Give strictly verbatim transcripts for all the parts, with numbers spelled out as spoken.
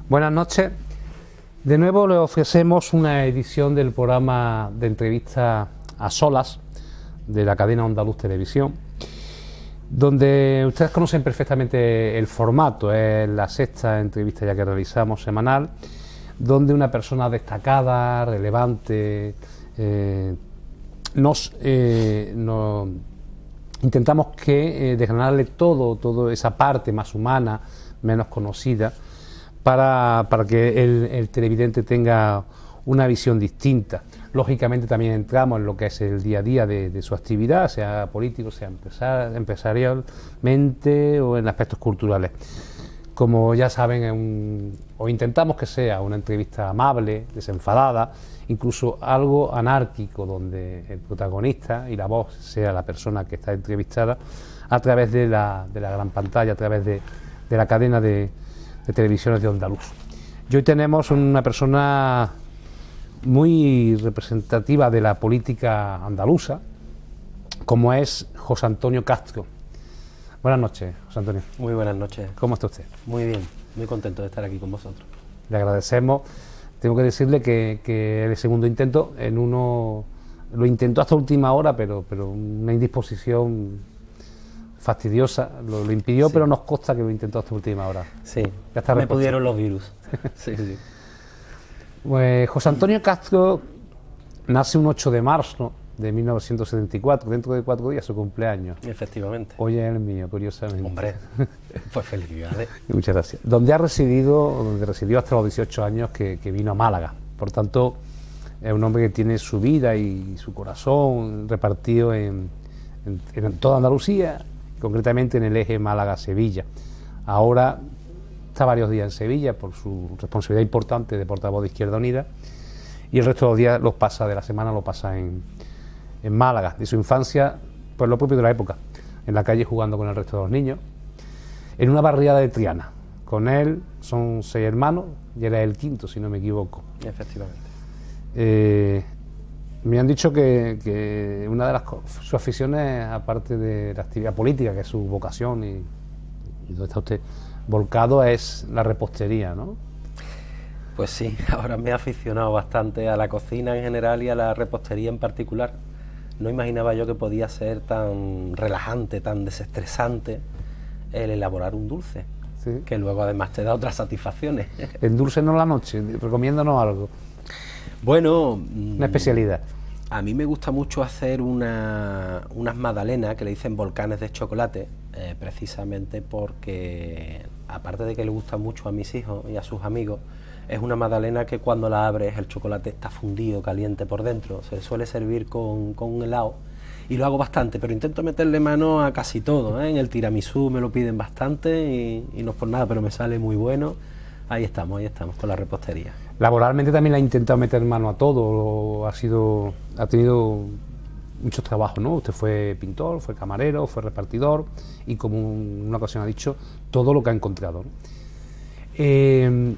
Buenas noches. De nuevo le ofrecemos una edición del programa de entrevistas a solas de la cadena Onda Luz Televisión, donde ustedes conocen perfectamente el formato. Es la sexta entrevista ya que realizamos semanal, donde una persona destacada, relevante, eh, nos, eh, nos intentamos que eh, desgranarle todo, toda esa parte más humana, menos conocida, para, para que el, el televidente tenga una visión distinta. Lógicamente también entramos en lo que es el día a día de, de su actividad, sea político, sea empresar, empresarialmente o en aspectos culturales. Como ya saben, un, o intentamos que sea una entrevista amable, desenfadada, incluso algo anárquico, donde el protagonista y la voz sea la persona que está entrevistada a través de la, de la gran pantalla, a través de, de la cadena de, de televisiones de Onda Luz. Y hoy tenemos una persona muy representativa de la política andaluza, como es José Antonio Castro. Buenas noches, José Antonio. Muy buenas noches. ¿Cómo está usted? Muy bien, muy contento de estar aquí con vosotros. Le agradecemos. Tengo que decirle que, que el segundo intento, en uno lo intentó hasta última hora, pero, pero una indisposición fastidiosa lo, lo impidió, sí. Pero nos consta que lo intentó hasta última hora. Sí, ya está. Me pudieron los virus. sí, sí. Pues José Antonio Castro nace un ocho de marzo de mil novecientos setenta y cuatro, dentro de cuatro días su cumpleaños. Efectivamente. Hoy es el mío, curiosamente. Hombre, pues felicidades. Muchas gracias. Donde ha residido, donde residió hasta los dieciocho años que, que vino a Málaga. Por tanto, es un hombre que tiene su vida y su corazón repartido en, en, en toda Andalucía, concretamente en el eje Málaga-Sevilla. Ahora está varios días en Sevilla por su responsabilidad importante de portavoz de Izquierda Unida, y el resto de los días los pasa de la semana lo pasa en, en Málaga. De su infancia, pues lo propio de la época, en la calle jugando con el resto de los niños, en una barriada de Triana. Con él son seis hermanos y era el quinto, si no me equivoco. Efectivamente. Eh, me han dicho que, que una de las sus aficiones, aparte de la actividad política, que es su vocación y, y donde está usted volcado, es la repostería, ¿no? Pues sí, ahora me he aficionado bastante a la cocina en general y a la repostería en particular. No imaginaba yo que podía ser tan relajante, tan desestresante el elaborar un dulce, sí. Que luego además te da otras satisfacciones. Endulcenos la noche, recomiéndanos algo. Bueno, una especialidad. A mí me gusta mucho hacer una, unas magdalenas que le dicen volcanes de chocolate, eh, precisamente porque, aparte de que le gusta mucho a mis hijos y a sus amigos, es una magdalena que cuando la abres el chocolate está fundido, caliente por dentro. Se suele servir con, con un helado y lo hago bastante, pero intento meterle mano a casi todo, ¿eh? En el tiramisú me lo piden bastante y, y no es por nada, pero me sale muy bueno. Ahí estamos, ahí estamos con la repostería. Laboralmente también le ha intentado meter mano a todo, ha sido, ha tenido muchos trabajos, ¿no? Usted fue pintor, fue camarero, fue repartidor y, como en una ocasión ha dicho, todo lo que ha encontrado, ¿no? Eh,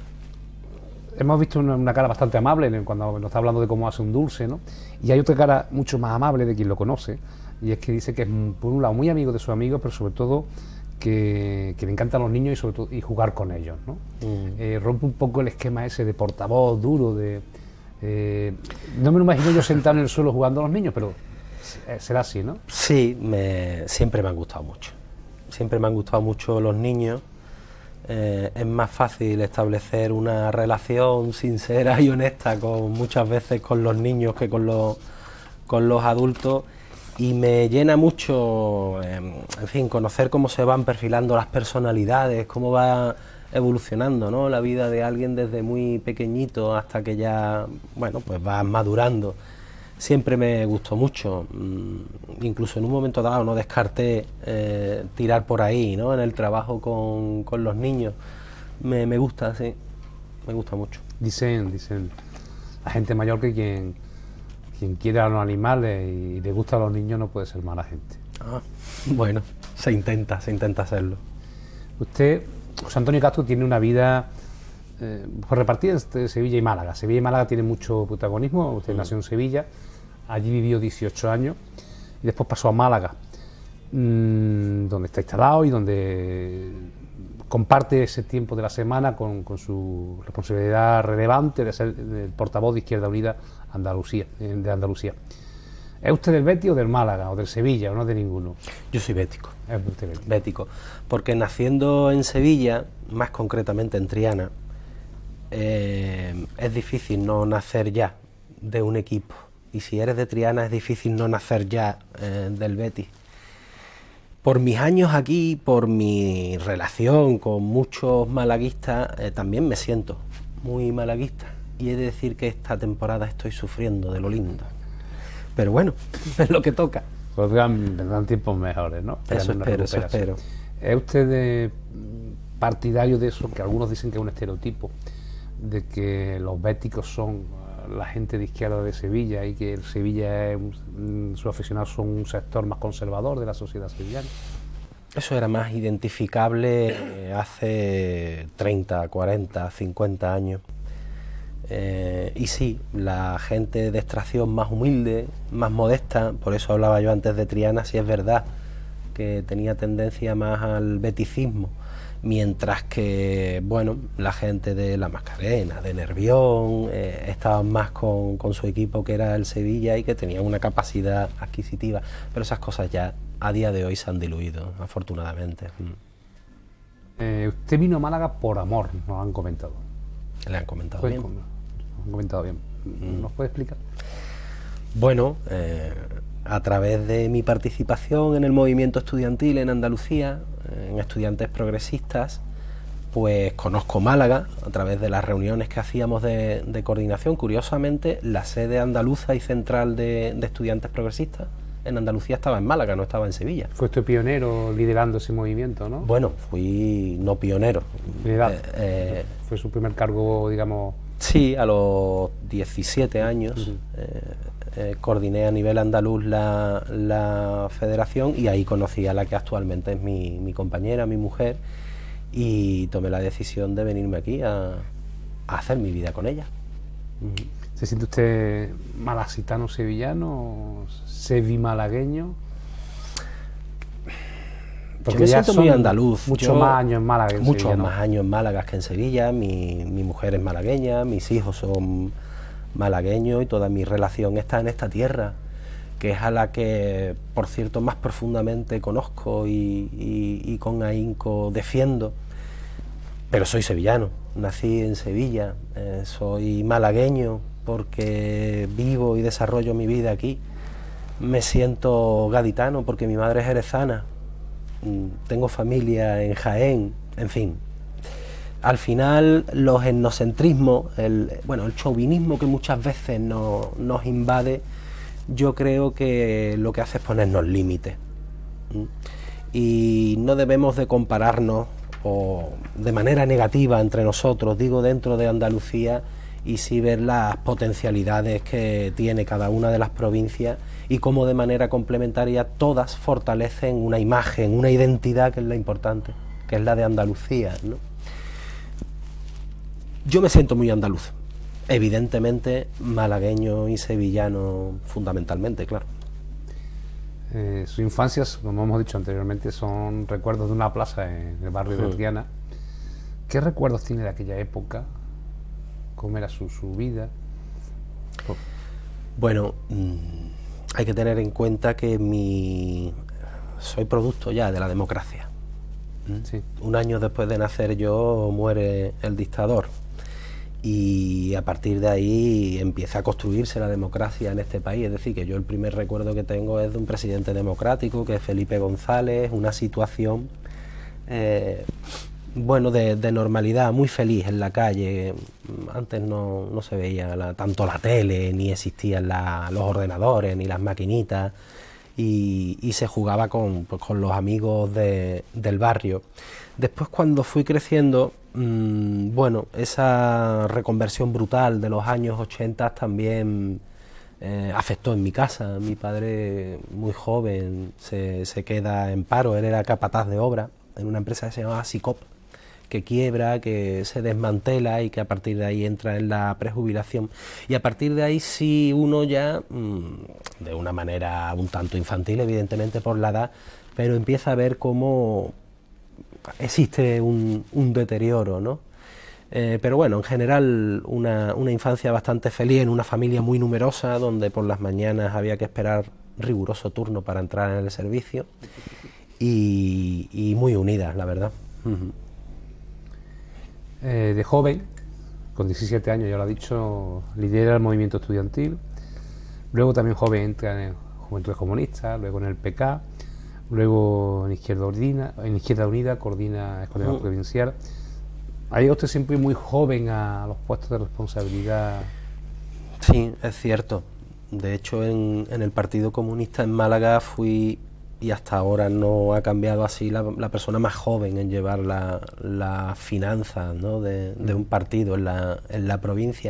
hemos visto una, una cara bastante amable cuando nos está hablando de cómo hace un dulce, ¿no? Y hay otra cara mucho más amable de quien lo conoce, y es que dice que es, por un lado, muy amigo de sus amigos, pero sobre todo Que, que le encantan los niños y sobre todo y jugar con ellos, ¿no? Mm. Eh, rompe un poco el esquema ese de portavoz duro, de eh, no me lo imagino yo sentado en el suelo jugando a los niños, pero será así, ¿no? Sí, me, siempre me han gustado mucho, siempre me han gustado mucho los niños. Eh, es más fácil establecer una relación sincera y honesta con muchas veces con los niños que con los, con los adultos. Y me llena mucho, eh, en fin, conocer cómo se van perfilando las personalidades, cómo va evolucionando, ¿no?, la vida de alguien desde muy pequeñito hasta que ya, bueno, pues va madurando. Siempre me gustó mucho, mm, incluso en un momento dado no descarté eh, tirar por ahí, ¿no?, en el trabajo con, con los niños. Me, me gusta, sí, me gusta mucho. Dicen, dicen la gente mayor que quien... Quien quiere a los animales y le gusta a los niños no puede ser mala gente. Ah, bueno, se intenta, se intenta hacerlo. Usted, José Antonio Castro, tiene una vida eh, pues repartida entre Sevilla y Málaga. Sevilla y Málaga tienen mucho protagonismo. Usted mm. nació en Sevilla, allí vivió dieciocho años y después pasó a Málaga, mmm, donde está instalado y donde comparte ese tiempo de la semana con, con su responsabilidad relevante de ser el portavoz de Izquierda Unida Andalucía, de Andalucía. ¿Es usted del Betis o del Málaga o del Sevilla o no de ninguno? Yo soy bético. Es usted bético. Bético, porque naciendo en Sevilla, más concretamente en Triana, eh, es difícil no nacer ya de un equipo. Y si eres de Triana es difícil no nacer ya eh, del Betis. Por mis años aquí, por mi relación con muchos malaguistas, eh, también me siento muy malaguista. Y he de decir que esta temporada estoy sufriendo de lo lindo. Pero bueno, es lo que toca. Pues vendrán tiempos mejores, ¿no? Eso espero, eso espero. ¿Es usted de, partidario de eso, que algunos dicen que es un estereotipo, de que los béticos son la gente de izquierda de Sevilla y que el Sevilla es un, sus aficionados son un sector más conservador de la sociedad sevillana? Eso era más identificable hace treinta, cuarenta, cincuenta años. Eh, y sí, la gente de extracción más humilde, más modesta, por eso hablaba yo antes de Triana, sí es verdad que tenía tendencia más al beticismo, mientras que, bueno, la gente de La Mascarena, de Nervión, eh, estaban más con, con su equipo que era el Sevilla y que tenían una capacidad adquisitiva, pero esas cosas ya a día de hoy se han diluido, afortunadamente. Eh, usted vino a Málaga por amor, nos han comentado. Le han comentado pues, bien. Nos han comentado bien. ¿Nos puede explicar? Bueno, eh, a través de mi participación en el movimiento estudiantil en Andalucía, en Estudiantes Progresistas, pues conozco Málaga a través de las reuniones que hacíamos de, de coordinación. Curiosamente, la sede andaluza y central de, de Estudiantes Progresistas en Andalucía estaba en Málaga, no estaba en Sevilla. Fue usted pionero liderando ese movimiento, ¿no? Bueno, fui no pionero. Eh, eh, Fue su primer cargo, digamos... Sí, a los diecisiete años. Uh-huh. eh, eh, coordiné a nivel andaluz la, la federación y ahí conocí a la que actualmente es mi, mi compañera, mi mujer, y tomé la decisión de venirme aquí a, a hacer mi vida con ella. Uh-huh. ¿Se siente usted malacitano sevillano, sevimalagueño? Porque yo me siento muy andaluz. Muchos yo, más años en Málaga. En muchos Sevilla, ¿no? más años en Málaga que en Sevilla. Mi, mi mujer es malagueña, mis hijos son malagueños y toda mi relación está en esta tierra, que es a la que, por cierto, más profundamente conozco y, y, y con ahínco defiendo. Pero soy sevillano, nací en Sevilla, eh, soy malagueño porque vivo y desarrollo mi vida aquí. Me siento gaditano porque mi madre es jerezana. Tengo familia en Jaén, en fin. Al final, los etnocentrismos, el, bueno, el chauvinismo que muchas veces no, nos invade, yo creo que lo que hace es ponernos límites. Y no debemos de compararnos o de manera negativa entre nosotros, digo dentro de Andalucía, y sí ver las potencialidades que tiene cada una de las provincias y cómo de manera complementaria todas fortalecen una imagen, una identidad que es la importante, que es la de Andalucía, ¿no? Yo me siento muy andaluz, evidentemente malagueño y sevillano fundamentalmente, claro. Eh, su infancia, como hemos dicho anteriormente, son recuerdos de una plaza en el barrio de Triana. ¿Qué recuerdos tiene de aquella época? ¿Cómo era su, su vida? Bueno, mmm, hay que tener en cuenta que mi soy producto ya de la democracia. Sí. Un año después de nacer yo muere el dictador y a partir de ahí empieza a construirse la democracia en este país. Es decir, que yo el primer recuerdo que tengo es de un presidente democrático, que es Felipe González, una situación eh, bueno, de, de normalidad, muy feliz en la calle. Antes no, no se veía la, tanto la tele, ni existían la, los ordenadores, ni las maquinitas, y, y se jugaba con, pues, con los amigos de, del barrio. Después, cuando fui creciendo, mmm, bueno, esa reconversión brutal de los años ochenta también eh, afectó en mi casa. Mi padre, muy joven, se, se queda en paro. Él era capataz de obra en una empresa que se llamaba SICOP, que quiebra, que se desmantela y que a partir de ahí entra en la prejubilación. Y a partir de ahí sí uno ya, mmm, de una manera un tanto infantil, evidentemente por la edad, pero empieza a ver cómo existe un, un deterioro, ¿no? Eh, pero bueno, en general una, una infancia bastante feliz en una familia muy numerosa, donde por las mañanas había que esperar riguroso turno para entrar en el servicio, y, y muy unidas, la verdad. Uh-huh. eh, de joven, con diecisiete años, ya lo ha dicho, lidera el movimiento estudiantil. Luego también joven entra en Juventudes Comunistas, luego en el P K, luego en Izquierda Unida, en Izquierda Unida coordina Escuela uh-huh. Provincial. Ha llegado usted siempre muy joven a los puestos de responsabilidad. Sí, es cierto. De hecho, en, en el Partido Comunista en Málaga fui, y hasta ahora no ha cambiado así, la, la persona más joven en llevar la, la finanza, ¿no? de, de un partido en la, en la provincia.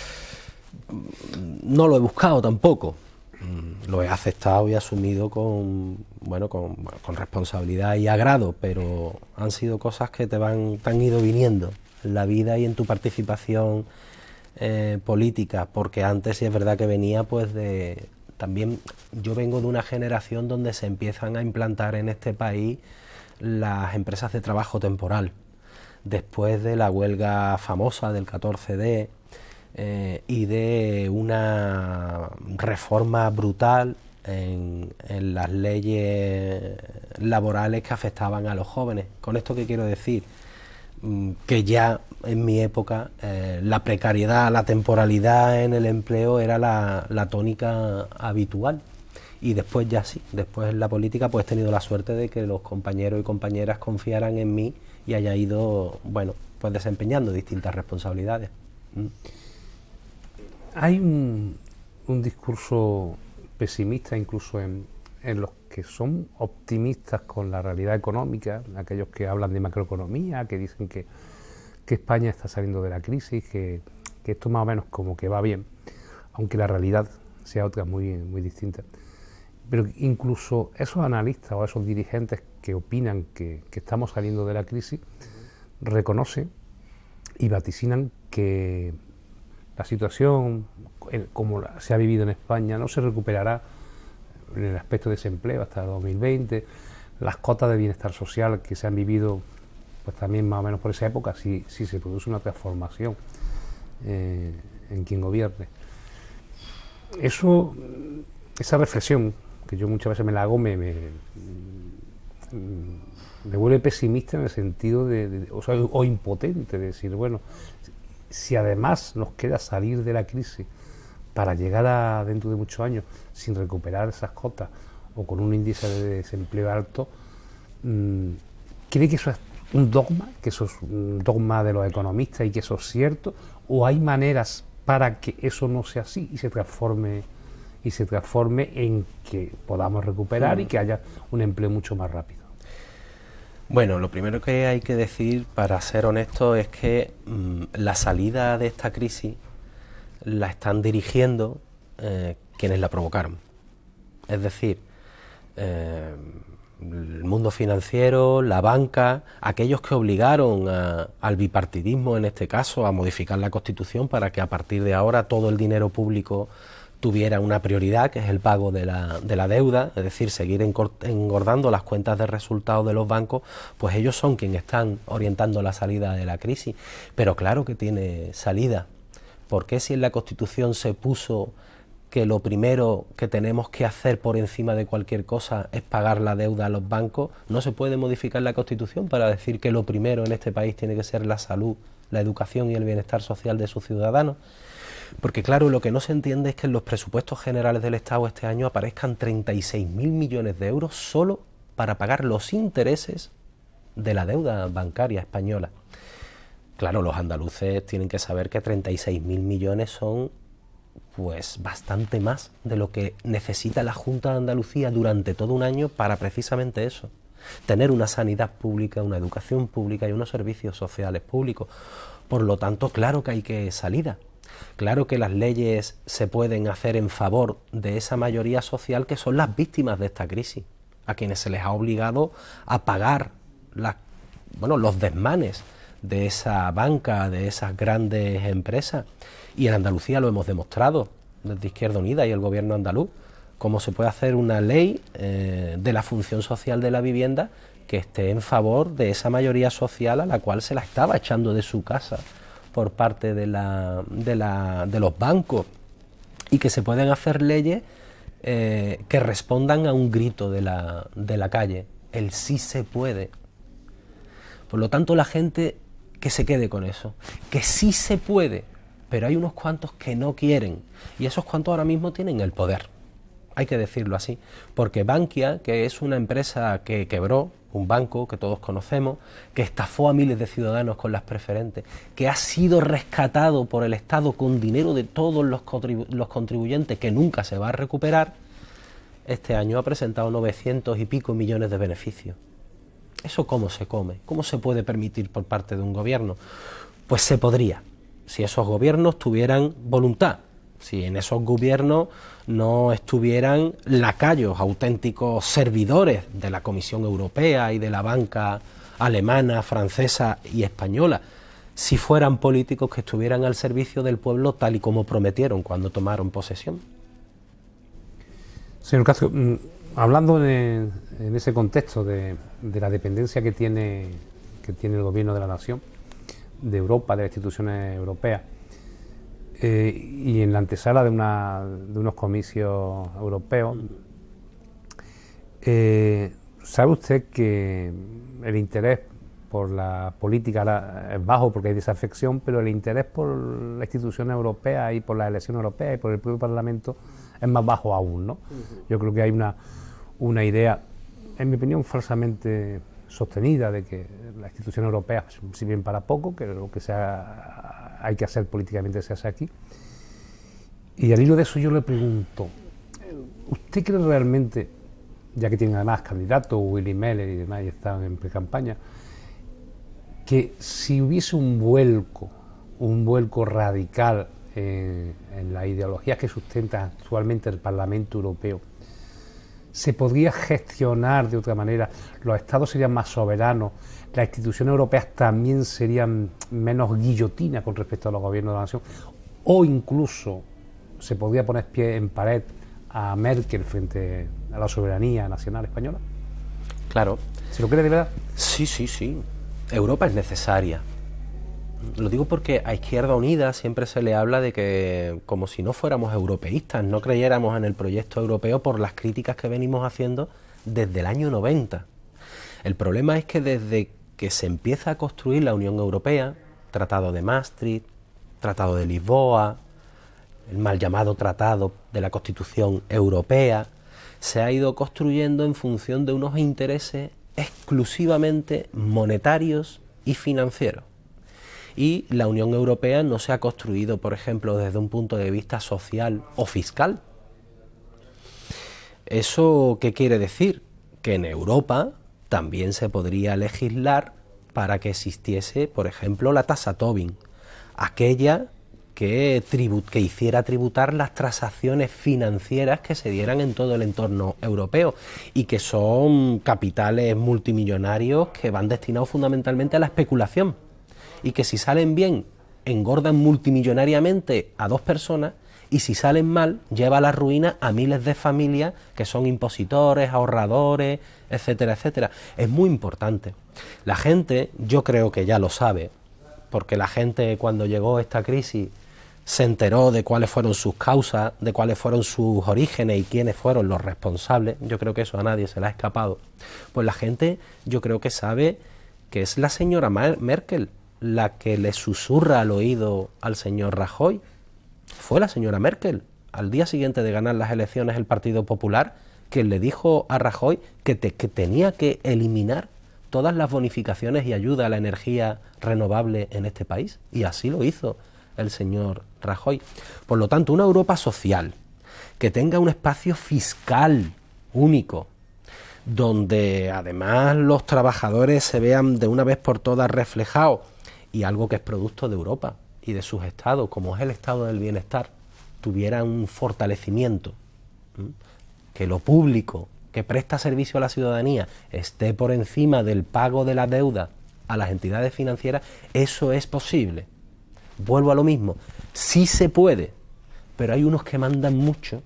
No lo he buscado tampoco. Lo he aceptado y asumido con, bueno, con, con responsabilidad y agrado, pero han sido cosas que te van, te han ido viniendo en la vida y en tu participación eh, política, porque antes sí es verdad que venía pues de... También yo vengo de una generación donde se empiezan a implantar en este país las empresas de trabajo temporal, después de la huelga famosa del catorce de... Eh, y de una reforma brutal en, en las leyes laborales que afectaban a los jóvenes. ¿Con esto qué quiero decir? Mm, que ya en mi época eh, la precariedad, la temporalidad en el empleo era la, la tónica habitual. Y después ya sí, después en la política pues he tenido la suerte de que los compañeros y compañeras confiaran en mí y haya ido, bueno, pues desempeñando distintas responsabilidades. Mm. Hay un, un discurso pesimista incluso en, en los que son optimistas con la realidad económica, aquellos que hablan de macroeconomía, que dicen que, que España está saliendo de la crisis, que, que esto más o menos como que va bien, aunque la realidad sea otra muy, muy distinta. Pero incluso esos analistas o esos dirigentes que opinan que, que estamos saliendo de la crisis, reconocen y vaticinan que la situación, como se ha vivido en España, no se recuperará en el aspecto de desempleo hasta dos mil veinte. Las cotas de bienestar social que se han vivido, pues también más o menos por esa época, si, si se produce una transformación eh, en quien gobierne. Eso, esa reflexión, que yo muchas veces me la hago, me, me, me vuelve pesimista en el sentido de, de o, sea, o impotente, de decir, bueno, si además nos queda salir de la crisis para llegar a dentro de muchos años sin recuperar esas cotas o con un índice de desempleo alto, mmm, ¿cree que eso es un dogma, que eso es un dogma de los economistas y que eso es cierto? ¿O hay maneras para que eso no sea así y se transforme y se transforme en que podamos recuperar mm. y que haya un empleo mucho más rápido? Bueno, lo primero que hay que decir, para ser honesto, es que mmm, la salida de esta crisis la están dirigiendo eh, quienes la provocaron. Es decir, eh, el mundo financiero, la banca, aquellos que obligaron a, al bipartidismo, en este caso, a modificar la Constitución para que a partir de ahora todo el dinero público tuviera una prioridad, que es el pago de la, de la deuda, es decir, seguir engordando las cuentas de resultados de los bancos, pues ellos son quienes están orientando la salida de la crisis. Pero claro que tiene salida. ¿Por qué si en la Constitución se puso que lo primero que tenemos que hacer por encima de cualquier cosa es pagar la deuda a los bancos? ¿No se puede modificar la Constitución para decir que lo primero en este país tiene que ser la salud, la educación y el bienestar social de sus ciudadanos? Porque claro, lo que no se entiende es que en los presupuestos generales del Estado este año aparezcan treinta y seis mil millones de euros solo para pagar los intereses de la deuda bancaria española. Claro, los andaluces tienen que saber que treinta y seis mil millones son pues bastante más de lo que necesita la Junta de Andalucía durante todo un año para precisamente eso, tener una sanidad pública, una educación pública y unos servicios sociales públicos. Por lo tanto, claro que hay que salida. Claro que las leyes se pueden hacer en favor de esa mayoría social que son las víctimas de esta crisis, a quienes se les ha obligado a pagar la, bueno, los desmanes de esa banca, de esas grandes empresas. Y en Andalucía lo hemos demostrado, desde Izquierda Unida y el gobierno andaluz, como se puede hacer una ley eh, de la función social de la vivienda que esté en favor de esa mayoría social a la cual se la estaba echando de su casa por parte de, la, de, la, de los bancos, y que se pueden hacer leyes eh, que respondan a un grito de la, de la calle, el sí se puede. Por lo tanto, la gente que se quede con eso, que sí se puede, pero hay unos cuantos que no quieren, y esos cuantos ahora mismo tienen el poder, hay que decirlo así, porque Bankia, que es una empresa que quebró, un banco que todos conocemos, que estafó a miles de ciudadanos con las preferentes, que ha sido rescatado por el Estado con dinero de todos los, contribu los contribuyentes, que nunca se va a recuperar, este año ha presentado novecientos y pico millones de beneficios. ¿Eso cómo se come? ¿Cómo se puede permitir por parte de un gobierno? Pues se podría, si esos gobiernos tuvieran voluntad, si en esos gobiernos no estuvieran lacayos, auténticos servidores de la Comisión Europea y de la banca alemana, francesa y española, si fueran políticos que estuvieran al servicio del pueblo tal y como prometieron cuando tomaron posesión. Señor Castro, hablando de, en ese contexto de, de la dependencia que tiene, que tiene el gobierno de la nación, de Europa, de las instituciones europeas, eh, y en la antesala de, una, de unos comicios europeos, eh, ¿sabe usted que el interés por la política es bajo porque hay desafección, pero el interés por la institución europea y por las elecciones europeas y por el propio Parlamento es más bajo aún, ¿no? Uh-huh. Yo creo que hay una, una idea, en mi opinión, falsamente sostenida de que las instituciones europeas sirven para poco, que lo que sea, hay que hacer políticamente se hace aquí. Y al hilo de eso yo le pregunto, ¿usted cree realmente, ya que tienen además candidatos, Willy Meller y demás, y están en pre-campaña, que si hubiese un vuelco, un vuelco radical en, en las ideologías que sustenta actualmente el Parlamento Europeo, se podría gestionar de otra manera, los estados serían más soberanos, las instituciones europeas también serían menos guillotinas con respecto a los gobiernos de la nación, o incluso se podría poner pie en pared a Merkel frente a la soberanía nacional española? Claro. ¿Se lo cree de verdad? Sí, sí, sí. Europa es necesaria. Lo digo porque a Izquierda Unida siempre se le habla de que, como si no fuéramos europeístas, no creyéramos en el proyecto europeo por las críticas que venimos haciendo desde el año noventa. El problema es que desde que se empieza a construir la Unión Europea, Tratado de Maastricht, Tratado de Lisboa, el mal llamado Tratado de la Constitución Europea, se ha ido construyendo en función de unos intereses exclusivamente monetarios y financieros. Y la Unión Europea no se ha construido, por ejemplo, desde un punto de vista social o fiscal. ¿Eso qué quiere decir? Que en Europa también se podría legislar para que existiese, por ejemplo, la tasa Tobin, aquella que, tribut que hiciera tributar las transacciones financieras que se dieran en todo el entorno europeo y que son capitales multimillonarios que van destinados fundamentalmente a la especulación y que si salen bien engordan multimillonariamente a dos personas y si salen mal lleva a la ruina a miles de familias que son impositores, ahorradores, etcétera, etcétera. Es muy importante. La gente, yo creo que ya lo sabe, porque la gente cuando llegó esta crisis se enteró de cuáles fueron sus causas, de cuáles fueron sus orígenes y quiénes fueron los responsables. Yo creo que eso a nadie se le ha escapado. Pues la gente yo creo que sabe que es la señora Merkel la que le susurra al oído al señor Rajoy. Fue la señora Merkel, al día siguiente de ganar las elecciones el Partido Popular, que le dijo a Rajoy que, te, que tenía que eliminar todas las bonificaciones y ayuda a la energía renovable en este país. Y así lo hizo el señor Rajoy. Por lo tanto, una Europa social, que tenga un espacio fiscal único, donde además los trabajadores se vean de una vez por todas reflejados, y algo que es producto de Europa y de sus estados, como es el estado del bienestar, tuviera un fortalecimiento, ¿sí? Que lo público, que presta servicio a la ciudadanía, esté por encima del pago de la deuda a las entidades financieras, eso es posible. Vuelvo a lo mismo, sí se puede, pero hay unos que mandan mucho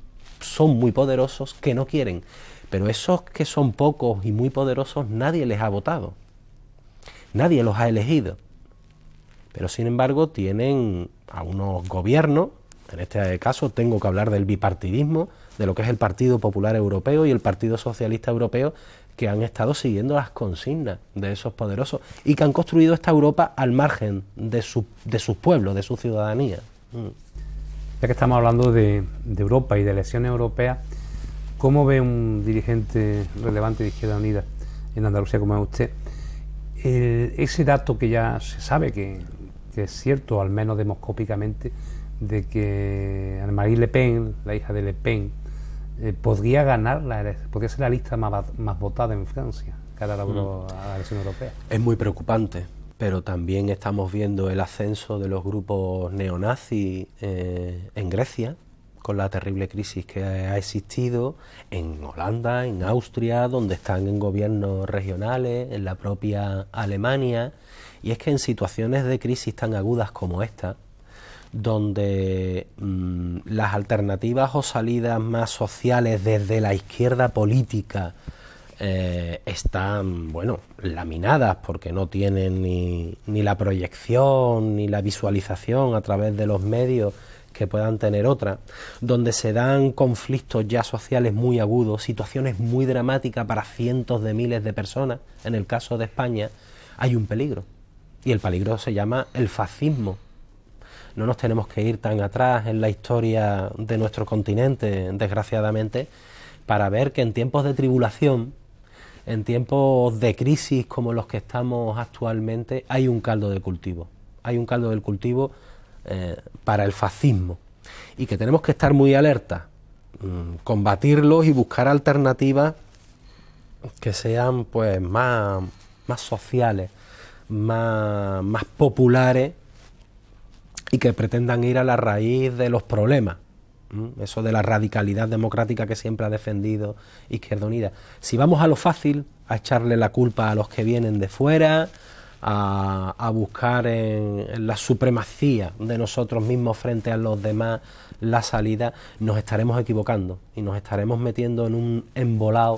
son muy poderosos que no quieren. Pero esos que son pocos y muy poderosos, nadie les ha votado. Nadie los ha elegido. Pero sin embargo tienen a unos gobiernos, en este caso tengo que hablar del bipartidismo, de lo que es el Partido Popular Europeo y el Partido Socialista Europeo, que han estado siguiendo las consignas de esos poderosos y que han construido esta Europa al margen de, su, de sus pueblos, de su ciudadanía. Mm. Ya que estamos hablando de, de Europa y de elecciones europeas, ¿cómo ve un dirigente relevante de Izquierda Unida en Andalucía como es usted el, ese dato que ya se sabe que, que es cierto, al menos demoscópicamente, de que Anne-Marie Le Pen, la hija de Le Pen, eh, podría ganar, la, podría ser la lista más, más votada en Francia cara a la, mm. a la elección europea? Es muy preocupante, pero también estamos viendo el ascenso de los grupos neonazis eh, en Grecia, con la terrible crisis que ha existido en Holanda, en Austria, donde están en gobiernos regionales, en la propia Alemania, y es que en situaciones de crisis tan agudas como esta, donde mmm, las alternativas o salidas más sociales desde la izquierda política eh, están, bueno, laminadas porque no tienen ni, ni la proyección ni la visualización a través de los medios que puedan tener otra, donde se dan conflictos ya sociales muy agudos, situaciones muy dramáticas para cientos de miles de personas, en el caso de España, hay un peligro, y el peligro se llama el fascismo. No nos tenemos que ir tan atrás en la historia de nuestro continente, desgraciadamente, para ver que en tiempos de tribulación, en tiempos de crisis como los que estamos actualmente, hay un caldo de cultivo, hay un caldo del cultivo Eh, para el fascismo, y que tenemos que estar muy alertas, mmm, combatirlos y buscar alternativas que sean pues más, más sociales, más, más populares y que pretendan ir a la raíz de los problemas. ¿Mm? Eso de la radicalidad democrática que siempre ha defendido Izquierda Unida. Si vamos a lo fácil, a echarle la culpa a los que vienen de fuera, A, a buscar en, en la supremacía de nosotros mismos frente a los demás la salida, nos estaremos equivocando y nos estaremos metiendo en un embolado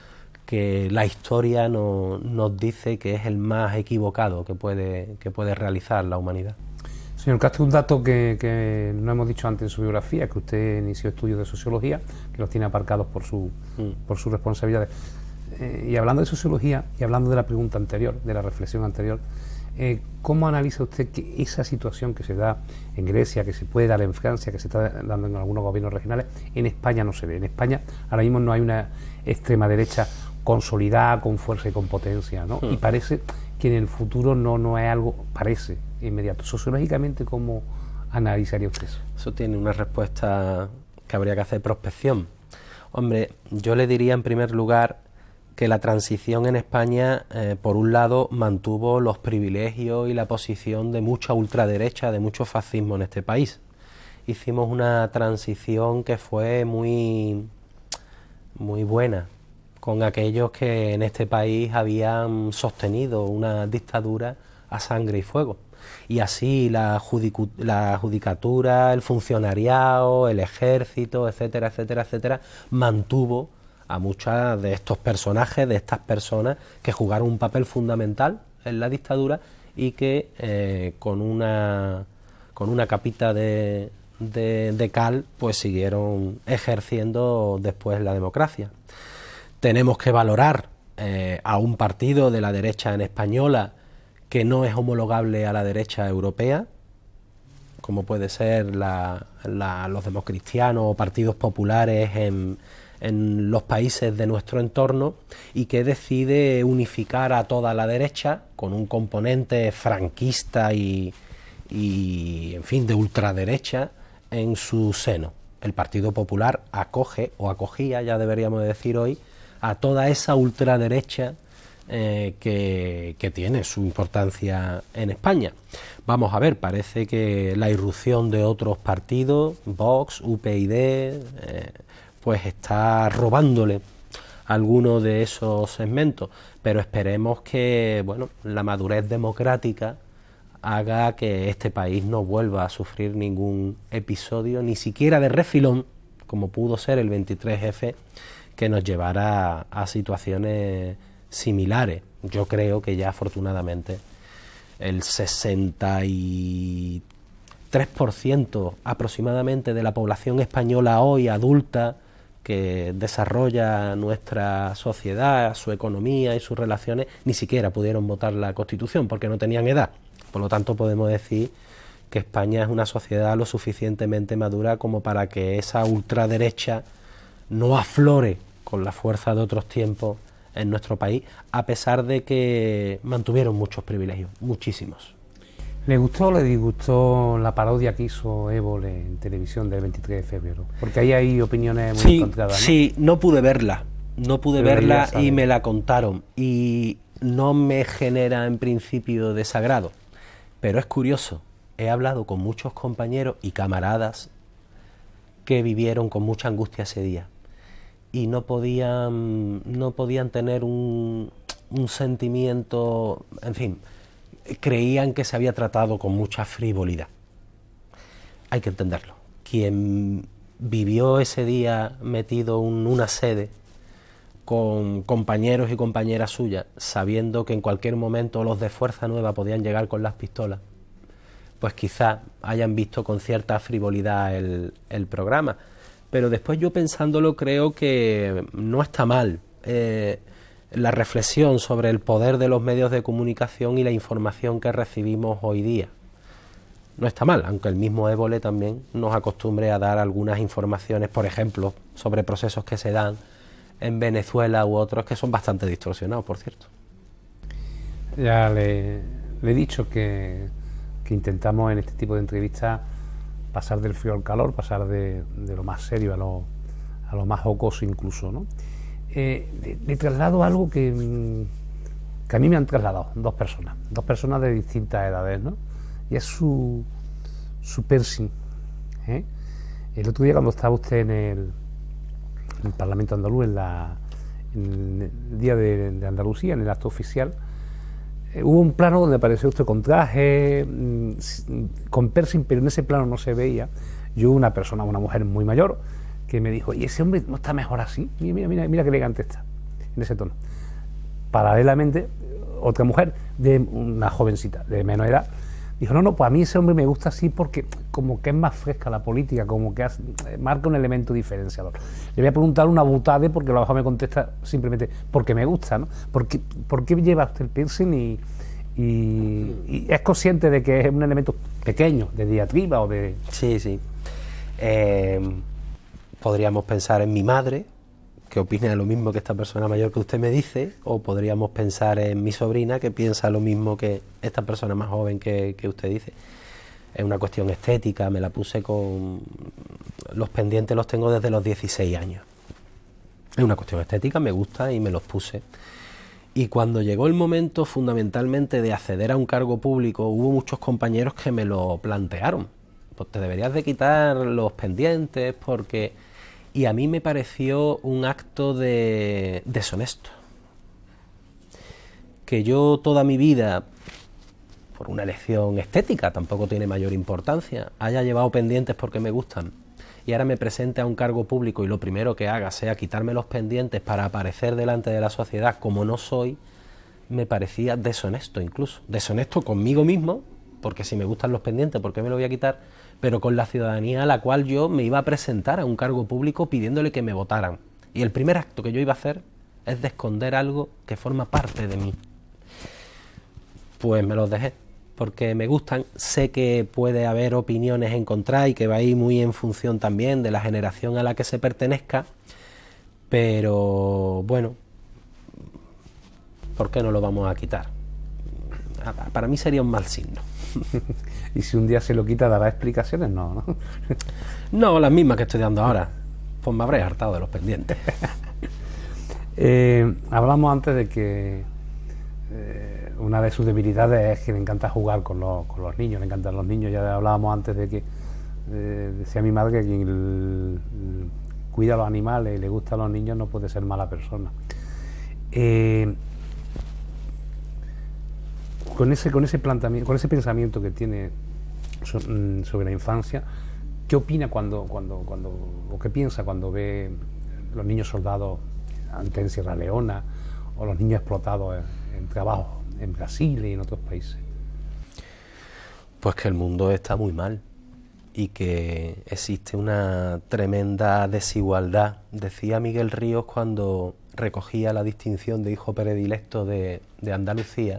que la historia no, nos dice que es el más equivocado que puede, que puede realizar la humanidad. Señor Castro, un dato que, que no hemos dicho antes en su biografía, que usted inició estudios de sociología, que los tiene aparcados por su, mm. por sus responsabilidades. Eh, y hablando de sociología y hablando de la pregunta anterior, de la reflexión anterior, eh, ¿cómo analiza usted que esa situación que se da en Grecia, que se puede dar en Francia, que se está dando en algunos gobiernos regionales, en España no se ve? En España ahora mismo no hay una extrema derecha consolidada, con fuerza y con potencia, ¿no? Hmm. Y parece que en el futuro no, no es algo, parece, inmediato. Sociológicamente, ¿cómo analizaría usted eso? Eso tiene una respuesta que habría que hacer prospección. Hombre, yo le diría en primer lugar que la transición en España, eh, por un lado, mantuvo los privilegios y la posición de mucha ultraderecha, de mucho fascismo en este país. Hicimos una transición que fue muy, muy buena con aquellos que en este país habían sostenido una dictadura a sangre y fuego. Y así la, judicu la judicatura, el funcionariado, el ejército, etcétera, etcétera, etcétera, mantuvo a muchos de estos personajes, de estas personas que jugaron un papel fundamental en la dictadura y que eh, con una con una capita de, de, de cal pues siguieron ejerciendo después la democracia. Tenemos que valorar eh, a un partido de la derecha en española que no es homologable a la derecha europea, como puede ser la, la, los democristianos o partidos populares en en los países de nuestro entorno, y que decide unificar a toda la derecha con un componente franquista y, y en fin, de ultraderecha en su seno. El Partido Popular acoge, o acogía, ya deberíamos decir hoy, a toda esa ultraderecha eh, que, que tiene su importancia en España. Vamos a ver, parece que la irrupción de otros partidos, Vox, U P y D, eh, pues está robándole algunos de esos segmentos, pero esperemos que, bueno, la madurez democrática haga que este país no vuelva a sufrir ningún episodio, ni siquiera de refilón, como pudo ser el veintitrés efe, que nos llevara a, a situaciones similares. Yo creo que ya afortunadamente el sesenta y tres por ciento aproximadamente de la población española hoy adulta que desarrolla nuestra sociedad, su economía y sus relaciones, ni siquiera pudieron votar la Constitución porque no tenían edad. Por lo tanto, podemos decir que España es una sociedad lo suficientemente madura como para que esa ultraderecha no aflore con la fuerza de otros tiempos en nuestro país, a pesar de que mantuvieron muchos privilegios, muchísimos. ¿Le gustó o le disgustó la parodia que hizo Évole en televisión del veintitrés de febrero? Porque ahí hay opiniones muy sí, encontradas, ¿no? Sí, no pude verla, no pude Pero verla ya y me la contaron y no me genera en principio desagrado, pero es curioso, he hablado con muchos compañeros y camaradas que vivieron con mucha angustia ese día y no podían, no podían tener un, un sentimiento, en fin, creían que se había tratado con mucha frivolidad. Hay que entenderlo. Quien vivió ese día metido en una sede con compañeros y compañeras suyas, sabiendo que en cualquier momento los de Fuerza Nueva podían llegar con las pistolas, pues quizá hayan visto con cierta frivolidad el, el programa. Pero después yo pensándolo creo que no está mal eh, la reflexión sobre el poder de los medios de comunicación y la información que recibimos hoy día. No está mal, aunque el mismo Évole también nos acostumbre a dar algunas informaciones, por ejemplo, sobre procesos que se dan en Venezuela u otros que son bastante distorsionados, por cierto. Ya le, le he dicho que, que intentamos en este tipo de entrevistas pasar del frío al calor, pasar de, de lo más serio a lo, a lo más jocoso incluso, ¿no? Eh, le, le traslado algo que, que a mí me han trasladado dos personas, dos personas de distintas edades, ¿no? Y es su, su piercing, ¿eh? El otro día cuando estaba usted en el, en el Parlamento andaluz, en, la, en el Día de, de Andalucía, en el acto oficial, eh, hubo un plano donde apareció usted con traje, mmm, con piercing, pero en ese plano no se veía. Yo, una persona, una mujer muy mayor, que me dijo, ¿y ese hombre no está mejor así? Mira, mira, mira, mira qué elegante está, en ese tono. Paralelamente, otra mujer, de una jovencita, de menos edad, dijo, no, no, pues a mí ese hombre me gusta así porque como que es más fresca la política, como que hace, marca un elemento diferenciador. Le voy a preguntar una butade porque la baja me contesta simplemente porque me gusta, ¿no? ¿Por qué, por qué lleva usted el piercing y, y, y es consciente de que es un elemento pequeño, de diatriba o de...? Sí, sí. Eh... Podríamos pensar en mi madre, que opina lo mismo que esta persona mayor que usted me dice, o podríamos pensar en mi sobrina, que piensa lo mismo que esta persona más joven que, que usted dice. Es una cuestión estética, me la puse con... Los pendientes los tengo desde los dieciséis años. Es una cuestión estética, me gusta y me los puse. Y cuando llegó el momento fundamentalmente de acceder a un cargo público, hubo muchos compañeros que me lo plantearon. Pues te deberías de quitar los pendientes porque... Y a mí me pareció un acto de deshonesto. Que yo toda mi vida, por una elección estética, tampoco tiene mayor importancia, haya llevado pendientes porque me gustan, y ahora me presente a un cargo público y lo primero que haga sea quitarme los pendientes para aparecer delante de la sociedad como no soy, me parecía deshonesto incluso. Deshonesto conmigo mismo, porque si me gustan los pendientes, ¿por qué me lo voy a quitar? Pero con la ciudadanía a la cual yo me iba a presentar a un cargo público pidiéndole que me votaran. Y el primer acto que yo iba a hacer es de esconder algo que forma parte de mí. Pues me los dejé, porque me gustan. Sé que puede haber opiniones en contra y que va a ir muy en función también de la generación a la que se pertenezca, pero bueno, ¿por qué no lo vamos a quitar? Para mí sería un mal signo. Y si un día se lo quita, ¿dará explicaciones? No, ¿no? No, las mismas que estoy dando ahora. Pues me habré hartado de los pendientes. eh, hablamos antes de que eh, una de sus debilidades es que le encanta jugar con los, con los niños, le encantan los niños. Ya hablábamos antes de que eh, decía mi madre que quien el, el, cuida a los animales y le gusta a los niños no puede ser mala persona. Eh, Con ese, con ese planteamiento, con ese pensamiento que tiene so, sobre la infancia, ¿Qué opina cuando, cuando, cuando, o qué piensa cuando ve los niños soldados ante en Sierra Leona o los niños explotados en, en trabajo en Brasil y en otros países? Pues que el mundo está muy mal y que existe una tremenda desigualdad. Decía Miguel Ríos cuando recogía la distinción de hijo predilecto de, de Andalucía,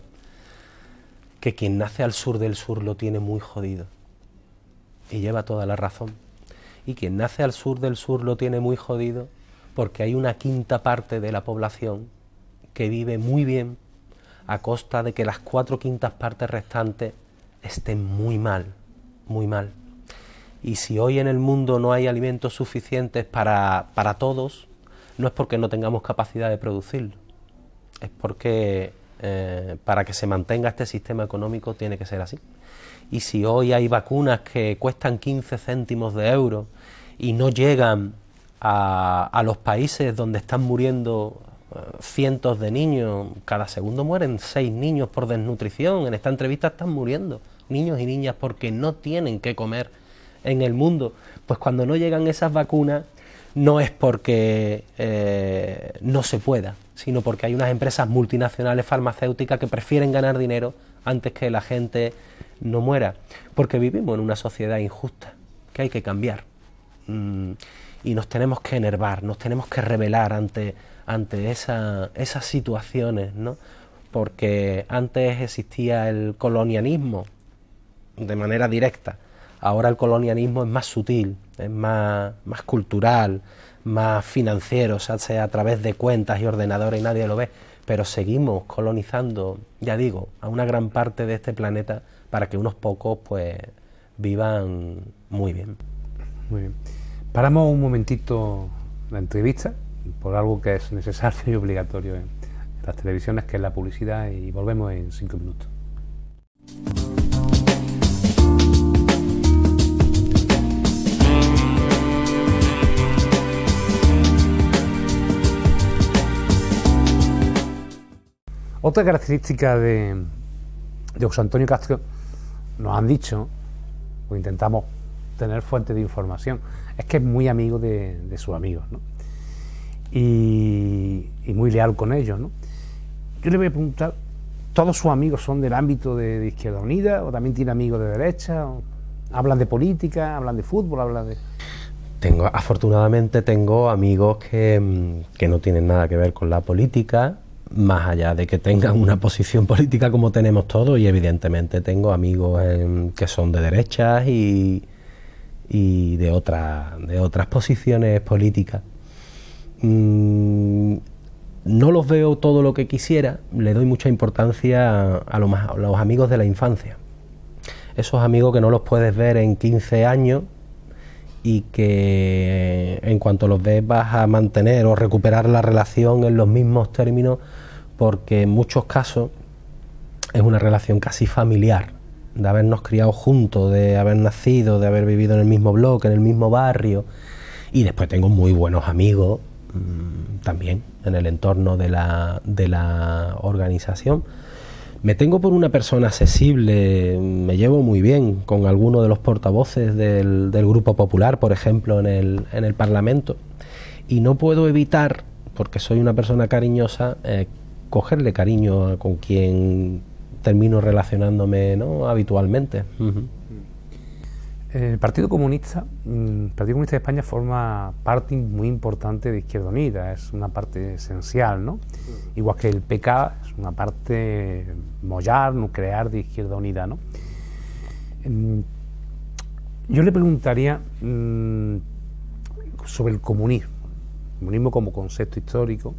que quien nace al sur del sur lo tiene muy jodido, y lleva toda la razón. Y quien nace al sur del sur lo tiene muy jodido porque hay una quinta parte de la población que vive muy bien a costa de que las cuatro quintas partes restantes estén muy mal, muy mal. Y si hoy en el mundo no hay alimentos suficientes para, para todos, no es porque no tengamos capacidad de producirlo, es porque eh, para que se mantenga este sistema económico tiene que ser así. Y si hoy hay vacunas que cuestan quince céntimos de euro y no llegan a, a los países donde están muriendo uh, cientos de niños, cada segundo mueren seis niños por desnutrición, en esta entrevista están muriendo niños y niñas porque no tienen que comer en el mundo, pues cuando no llegan esas vacunas no es porque eh, no se pueda, sino porque hay unas empresas multinacionales farmacéuticas que prefieren ganar dinero antes que la gente no muera, porque vivimos en una sociedad injusta que hay que cambiar, mm, y nos tenemos que enervar, nos tenemos que rebelar ante, ante esa, esas situaciones, ¿no? Porque antes existía el colonialismo de manera directa, ahora el colonialismo es más sutil, es más, más cultural, más financiero, o sea, sea a través de cuentas y ordenadores y nadie lo ve, pero seguimos colonizando, ya digo, a una gran parte de este planeta para que unos pocos pues vivan muy bien. Muy bien. Paramos un momentito la entrevista por algo que es necesario y obligatorio en las televisiones, que es la publicidad, y volvemos en cinco minutos. Otra característica de, de José Antonio Castro, nos han dicho, o intentamos tener fuentes de información, es que es muy amigo de, de sus amigos, ¿no? y, y muy leal con ellos, ¿no? Yo le voy a preguntar, ¿todos sus amigos son del ámbito de, de Izquierda Unida o también tiene amigos de derecha? ¿O hablan de política, hablan de fútbol, hablan de...? Tengo, afortunadamente tengo amigos que, que no tienen nada que ver con la política, más allá de que tengan una posición política como tenemos todos, y evidentemente tengo amigos en, que son de derechas y, y de, otra, de otras posiciones políticas. Mm, no los veo todo lo que quisiera, le doy mucha importancia a, a, lo más, a los amigos de la infancia. Esos amigos que no los puedes ver en quince años y que en cuanto los ves vas a mantener o recuperar la relación en los mismos términos, porque en muchos casos es una relación casi familiar, de habernos criado juntos, de haber nacido, de haber vivido en el mismo bloque, en el mismo barrio. Y después tengo muy buenos amigos mmm, también en el entorno de la, de la organización. Me tengo por una persona accesible, me llevo muy bien con algunos de los portavoces del, del Grupo Popular, por ejemplo, en el, en el Parlamento, y no puedo evitar, porque soy una persona cariñosa, eh, cogerle cariño a con quien termino relacionándome, ¿no?, habitualmente. Uh-huh. El Partido Comunista, el Partido Comunista de España forma parte muy importante de Izquierda Unida, es una parte esencial, ¿no? Igual que el P K es una parte mollar, nuclear de Izquierda Unida, ¿no? Yo le preguntaría mmm, sobre el comunismo, el comunismo como concepto histórico,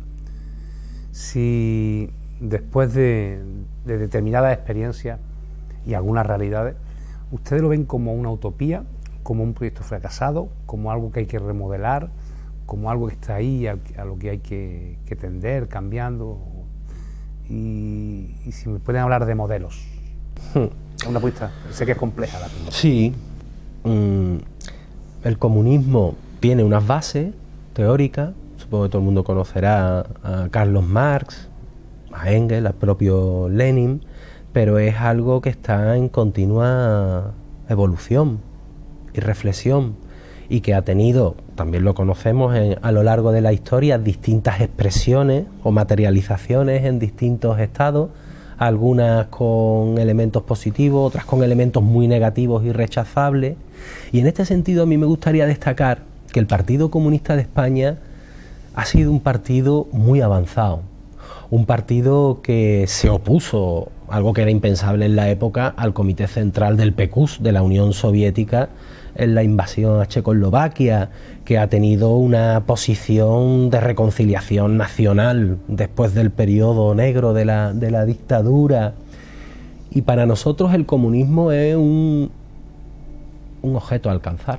si después de, de determinadas experiencias y algunas realidades, ¿ustedes lo ven como una utopía, como un proyecto fracasado, como algo que hay que remodelar, como algo que está ahí, a, a lo que hay que, que tender, cambiando? Y, y si me pueden hablar de modelos. Hmm. Una apuesta, sé que es compleja la pregunta. Sí, mm, el comunismo tiene unas bases teóricas, supongo que todo el mundo conocerá a Carlos Marx, a Engels, al propio Lenin, pero es algo que está en continua evolución y reflexión. y que ha tenido, también lo conocemos en, a lo largo de la historia, distintas expresiones o materializaciones en distintos estados, algunas con elementos positivos, otras con elementos muy negativos y rechazables. Y en este sentido a mí me gustaría destacar que el Partido Comunista de España ha sido un partido muy avanzado, un partido que se opuso, algo que era impensable en la época, al Comité Central del P Q S, de la Unión Soviética, en la invasión a Checoslovaquia, que ha tenido una posición de reconciliación nacional después del periodo negro de la, de la dictadura. Y para nosotros el comunismo es un, un objeto a alcanzar.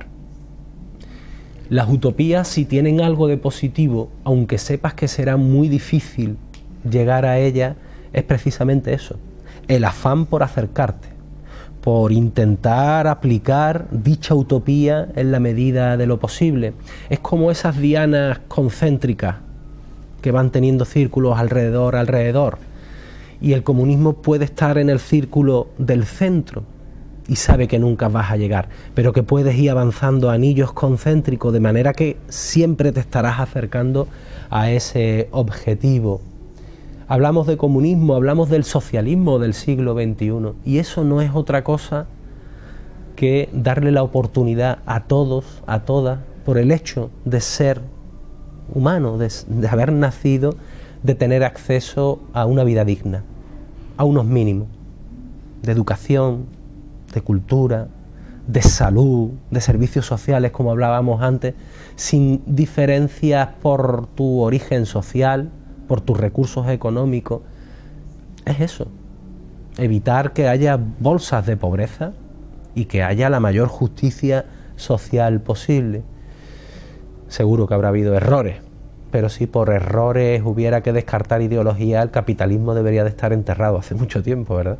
Las utopías, si tienen algo de positivo, aunque sepas que será muy difícil llegar a ellas, es precisamente eso, el afán por acercarte, por intentar aplicar dicha utopía en la medida de lo posible. Es como esas dianas concéntricas que van teniendo círculos alrededor, alrededor, y el comunismo puede estar en el círculo del centro y sabe que nunca vas a llegar, pero que puedes ir avanzando a anillos concéntricos de manera que siempre te estarás acercando a ese objetivo. Hablamos de comunismo, hablamos del socialismo del siglo veintiuno, y eso no es otra cosa que darle la oportunidad a todos, a todas, por el hecho de ser humano, de, de haber nacido, de tener acceso a una vida digna, a unos mínimos de educación, de cultura, de salud, de servicios sociales, como hablábamos antes, sin diferencias por tu origen social, por tus recursos económicos. Es eso, evitar que haya bolsas de pobreza y que haya la mayor justicia social posible. Seguro que habrá habido errores, pero si por errores hubiera que descartar ideología, el capitalismo debería de estar enterrado hace mucho tiempo, ¿verdad?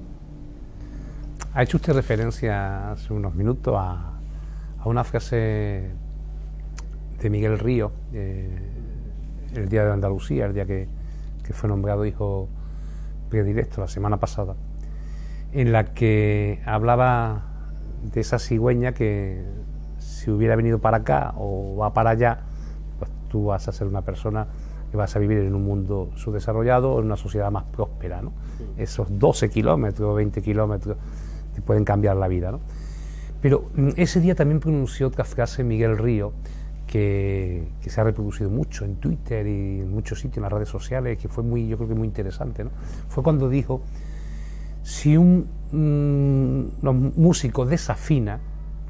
Ha hecho usted referencia hace unos minutos a, a una frase de Miguel Ríos, eh, el día de Andalucía, el día que, que fue nombrado hijo predilecto la semana pasada, en la que hablaba de esa cigüeña que si hubiera venido para acá o va para allá, pues tú vas a ser una persona que vas a vivir en un mundo subdesarrollado o en una sociedad más próspera, ¿no? Sí. Esos doce kilómetros, veinte kilómetros te pueden cambiar la vida, ¿no? Pero ese día también pronunció otra frase Miguel Ríos, Que, que se ha reproducido mucho en Twitter y en muchos sitios, en las redes sociales, que fue muy, yo creo que muy interesante, ¿no? Fue cuando dijo: si un, mm, un músico desafina,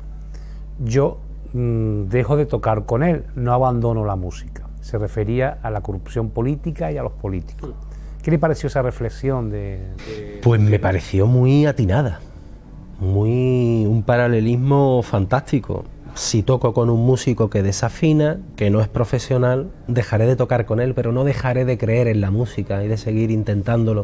yo mm, dejo de tocar con él, no abandono la música. Se refería a la corrupción política y a los políticos. ¿Qué le pareció esa reflexión de, de Pues me pareció muy atinada, muy un paralelismo fantástico. Si toco con un músico que desafina, que no es profesional, dejaré de tocar con él, pero no dejaré de creer en la música y de seguir intentándolo.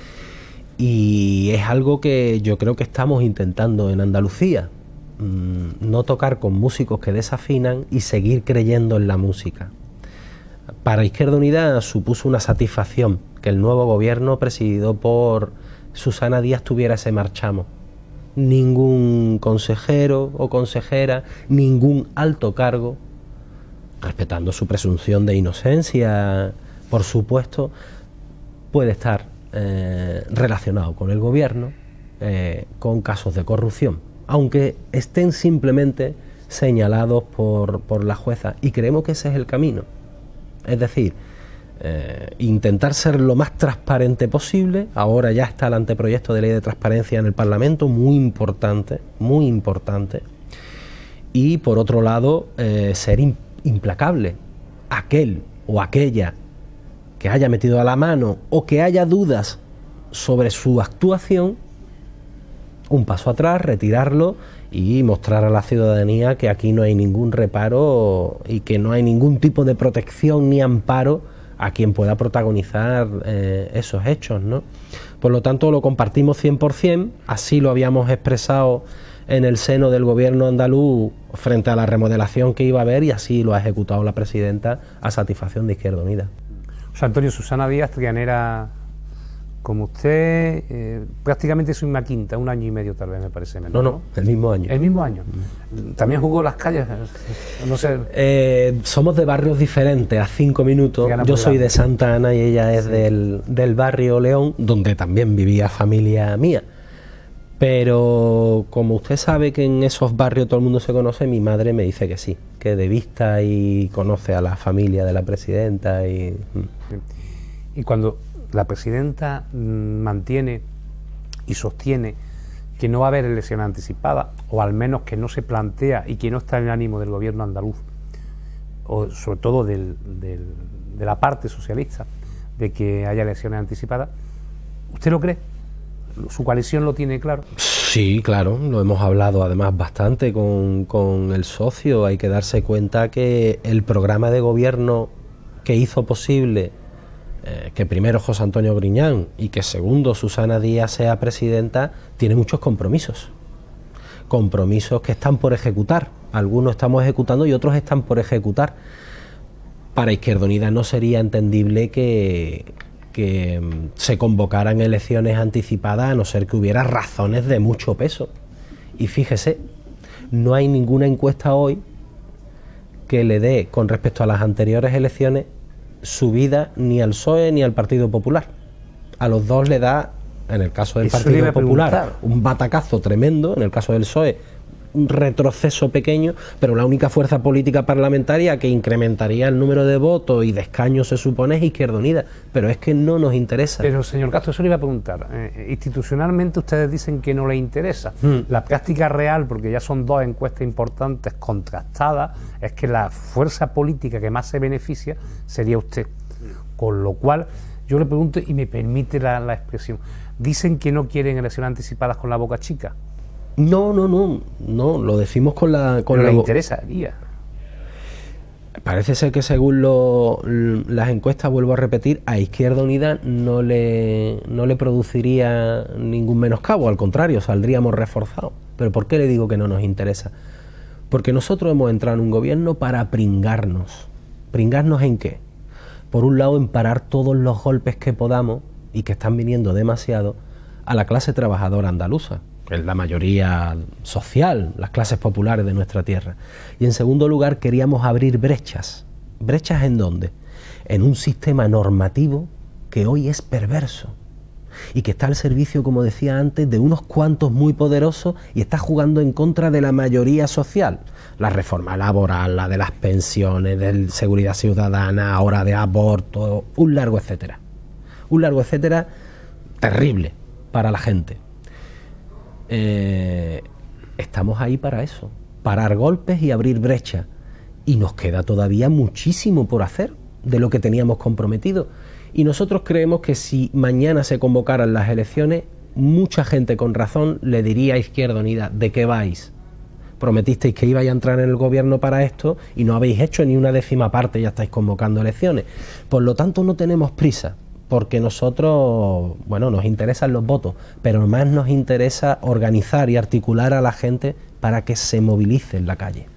Y es algo que yo creo que estamos intentando en Andalucía, no tocar con músicos que desafinan y seguir creyendo en la música. Para Izquierda Unida supuso una satisfacción que el nuevo gobierno presidido por Susana Díaz tuviera ese marchamo. Ningún consejero o consejera, ningún alto cargo, respetando su presunción de inocencia, por supuesto, puede estar eh, relacionado con el gobierno, eh, con casos de corrupción, aunque estén simplemente señalados por, por la jueza, y creemos que ese es el camino. Es decir, Eh, intentar ser lo más transparente posible. Ahora ya está el anteproyecto de ley de transparencia en el Parlamento, muy importante, muy importante. Y por otro lado, eh, ser in, implacable. Aquel o aquella que haya metido a la mano o que haya dudas sobre su actuación, un paso atrás, retirarlo y mostrar a la ciudadanía que aquí no hay ningún reparo y que no hay ningún tipo de protección ni amparo a quien pueda protagonizar eh, esos hechos, ¿no? Por lo tanto, lo compartimos cien por cien, así lo habíamos expresado en el seno del gobierno andaluz frente a la remodelación que iba a haber, y así lo ha ejecutado la presidenta a satisfacción de Izquierda Unida. O sea, Antonio, Susana Díaz, trianera como usted, eh, prácticamente soy una quinta, un año y medio tal vez, me parece menos. No, no, el mismo año. El mismo año. También jugó las calles, no sé. Eh, somos de barrios diferentes, a cinco minutos. Yo soy de Santa Ana y ella es sí. del, del barrio León, donde también vivía familia mía. Pero como usted sabe que en esos barrios todo el mundo se conoce, mi madre me dice que sí, que de vista y conoce a la familia de la presidenta. Y, y cuando la presidenta mantiene y sostiene que no va a haber elecciones anticipadas, o al menos que no se plantea y que no está en el ánimo del gobierno andaluz, o sobre todo del, del, de la parte socialista, de que haya elecciones anticipadas, ¿usted lo cree? ¿Su coalición lo tiene claro? Sí, claro, lo hemos hablado además bastante con, con el socio. Hay que darse cuenta que el programa de gobierno que hizo posible eh, que primero José Antonio Griñán y que segundo Susana Díaz sea presidenta, tiene muchos compromisos. Compromisos que están por ejecutar. Algunos estamos ejecutando y otros están por ejecutar. Para Izquierda Unida no sería entendible que... que se convocaran elecciones anticipadas a no ser que hubiera razones de mucho peso. Y fíjese, no hay ninguna encuesta hoy que le dé, con respecto a las anteriores elecciones, subida ni al P S O E ni al Partido Popular. A los dos le da, en el caso del Partido Popular, un batacazo tremendo, en el caso del P S O E, un retroceso pequeño, pero la única fuerza política parlamentaria que incrementaría el número de votos y de escaños, se supone, es Izquierda Unida, pero es que no nos interesa. Pero, señor Castro, eso le iba a preguntar. Eh, institucionalmente ustedes dicen que no le interesa. Mm. La práctica real, porque ya son dos encuestas importantes, contrastadas, es que la fuerza política que más se beneficia sería usted. Con lo cual, yo le pregunto, y me permite la, la expresión, dicen que no quieren elecciones anticipadas con la boca chica. No, no, no, no, lo decimos con la... Con Pero la le interesaría. Parece ser que según lo, las encuestas, vuelvo a repetir, a Izquierda Unida no le, no le produciría ningún menoscabo, al contrario, saldríamos reforzados. ¿Pero por qué le digo que no nos interesa? Porque nosotros hemos entrado en un gobierno para pringarnos. ¿Pringarnos en qué? Por un lado, en parar todos los golpes que podamos, y que están viniendo demasiado, a la clase trabajadora andaluza, que es la mayoría social, las clases populares de nuestra tierra. Y en segundo lugar, queríamos abrir brechas. ¿Brechas en dónde? En un sistema normativo que hoy es perverso y que está al servicio, como decía antes, de unos cuantos muy poderosos y está jugando en contra de la mayoría social. La reforma laboral, la de las pensiones, de seguridad ciudadana, ahora de aborto, un largo etcétera. Un largo etcétera terrible para la gente. Eh, estamos ahí para eso, parar golpes y abrir brechas, y nos queda todavía muchísimo por hacer de lo que teníamos comprometido, y nosotros creemos que si mañana se convocaran las elecciones, mucha gente con razón le diría a Izquierda Unida: ¿de qué vais? Prometisteis que ibais a entrar en el gobierno para esto y no habéis hecho ni una décima parte, ya estáis convocando elecciones. Por lo tanto, no tenemos prisa, porque nosotros, bueno, nos interesan los votos, pero más nos interesa organizar y articular a la gente para que se movilice en la calle.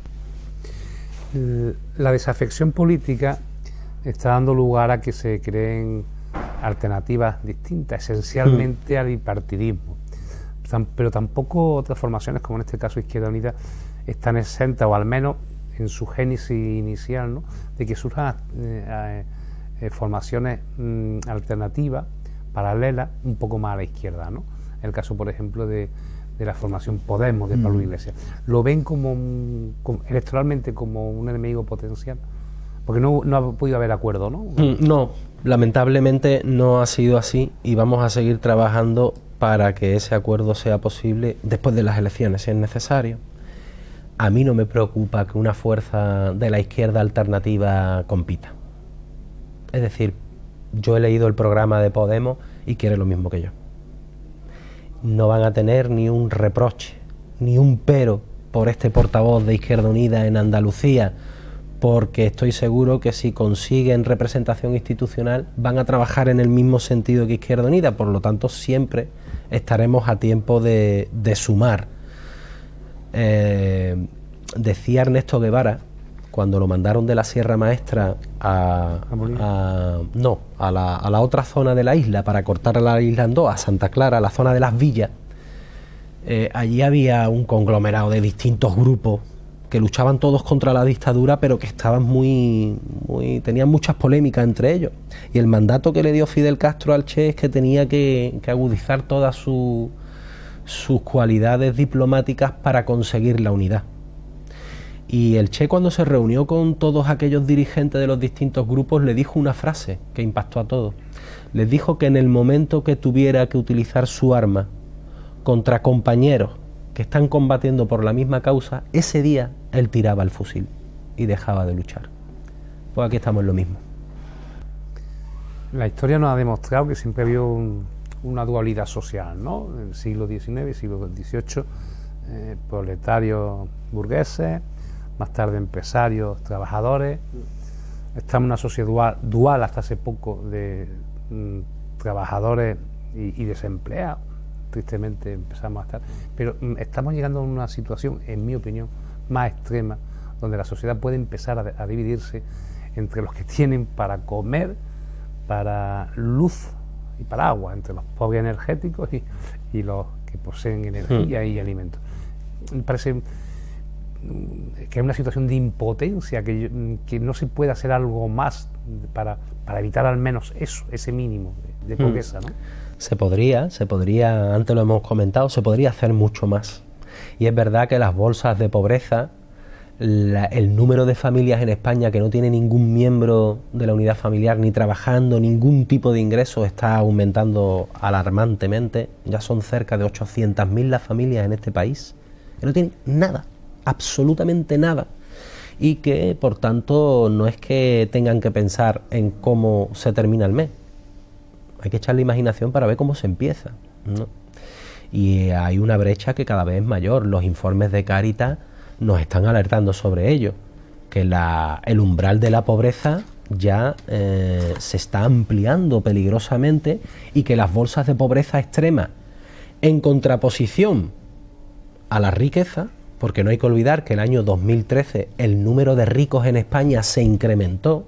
La desafección política está dando lugar a que se creen alternativas distintas, esencialmente mm. al bipartidismo. Pero tampoco otras formaciones, como en este caso Izquierda Unida, están exentas, o al menos en su génesis inicial, ¿no?, de que surjan eh, eh, Eh, formaciones mm, alternativas, paralelas, un poco más a la izquierda, ¿no? El caso, por ejemplo, de, de la formación Podemos de Pablo mm. Iglesias. ¿Lo ven como, como electoralmente como un enemigo potencial? Porque no, no ha podido haber acuerdo, ¿no? Mm, no, lamentablemente no ha sido así, y vamos a seguir trabajando para que ese acuerdo sea posible después de las elecciones, si es necesario. A mí no me preocupa que una fuerza de la izquierda alternativa compita. Es decir, yo he leído el programa de Podemos y quiere lo mismo que yo. No van a tener ni un reproche, ni un pero por este portavoz de Izquierda Unida en Andalucía, porque estoy seguro que si consiguen representación institucional van a trabajar en el mismo sentido que Izquierda Unida. Por lo tanto, siempre estaremos a tiempo de, de sumar. Eh, decía Ernesto Guevara, cuando lo mandaron de la Sierra Maestra a, a no a la, a la otra zona de la isla para cortar la isla en dos, a Santa Clara, la zona de las villas, eh, allí había un conglomerado de distintos grupos que luchaban todos contra la dictadura, pero que estaban muy, muy tenían muchas polémicas entre ellos. Y el mandato que le dio Fidel Castro al Che es que tenía que, que agudizar todas su, sus cualidades diplomáticas para conseguir la unidad. Y el Che, cuando se reunió con todos aquellos dirigentes de los distintos grupos, le dijo una frase que impactó a todos. Les dijo que en el momento que tuviera que utilizar su arma contra compañeros que están combatiendo por la misma causa, ese día él tiraba el fusil y dejaba de luchar. Pues aquí estamos en lo mismo. La historia nos ha demostrado que siempre había un, una dualidad social, ¿no? En el siglo diecinueve y siglo dieciocho, eh, proletarios burgueses, más tarde empresarios, trabajadores. Estamos en una sociedad dual, dual hasta hace poco, de mm, trabajadores y, y desempleados. Tristemente empezamos a estar, pero mm, estamos llegando a una situación, en mi opinión, más extrema, donde la sociedad puede empezar a, a dividirse entre los que tienen para comer, para luz y para agua, entre los pobres energéticos y, y los que poseen energía mm. y alimentos. Me parece que hay una situación de impotencia, que, que no se puede hacer algo más para, para evitar al menos eso, ese mínimo de, de pobreza, ¿no? Se podría, se podría, antes lo hemos comentado, se podría hacer mucho más. Y es verdad que las bolsas de pobreza, la, el número de familias en España que no tiene ningún miembro de la unidad familiar ni trabajando, ningún tipo de ingreso, está aumentando alarmantemente. Ya son cerca de ochocientas mil las familias en este país que no tienen nada, absolutamente nada. Y que, por tanto, no es que tengan que pensar en cómo se termina el mes. Hay que echarle imaginación para ver cómo se empieza, ¿no? Y hay una brecha que cada vez es mayor. Los informes de Cáritas nos están alertando sobre ello, que la, el umbral de la pobreza ya eh, se está ampliando peligrosamente, y que las bolsas de pobreza extrema, en contraposición a la riqueza, porque no hay que olvidar que el año dos mil trece el número de ricos en España se incrementó,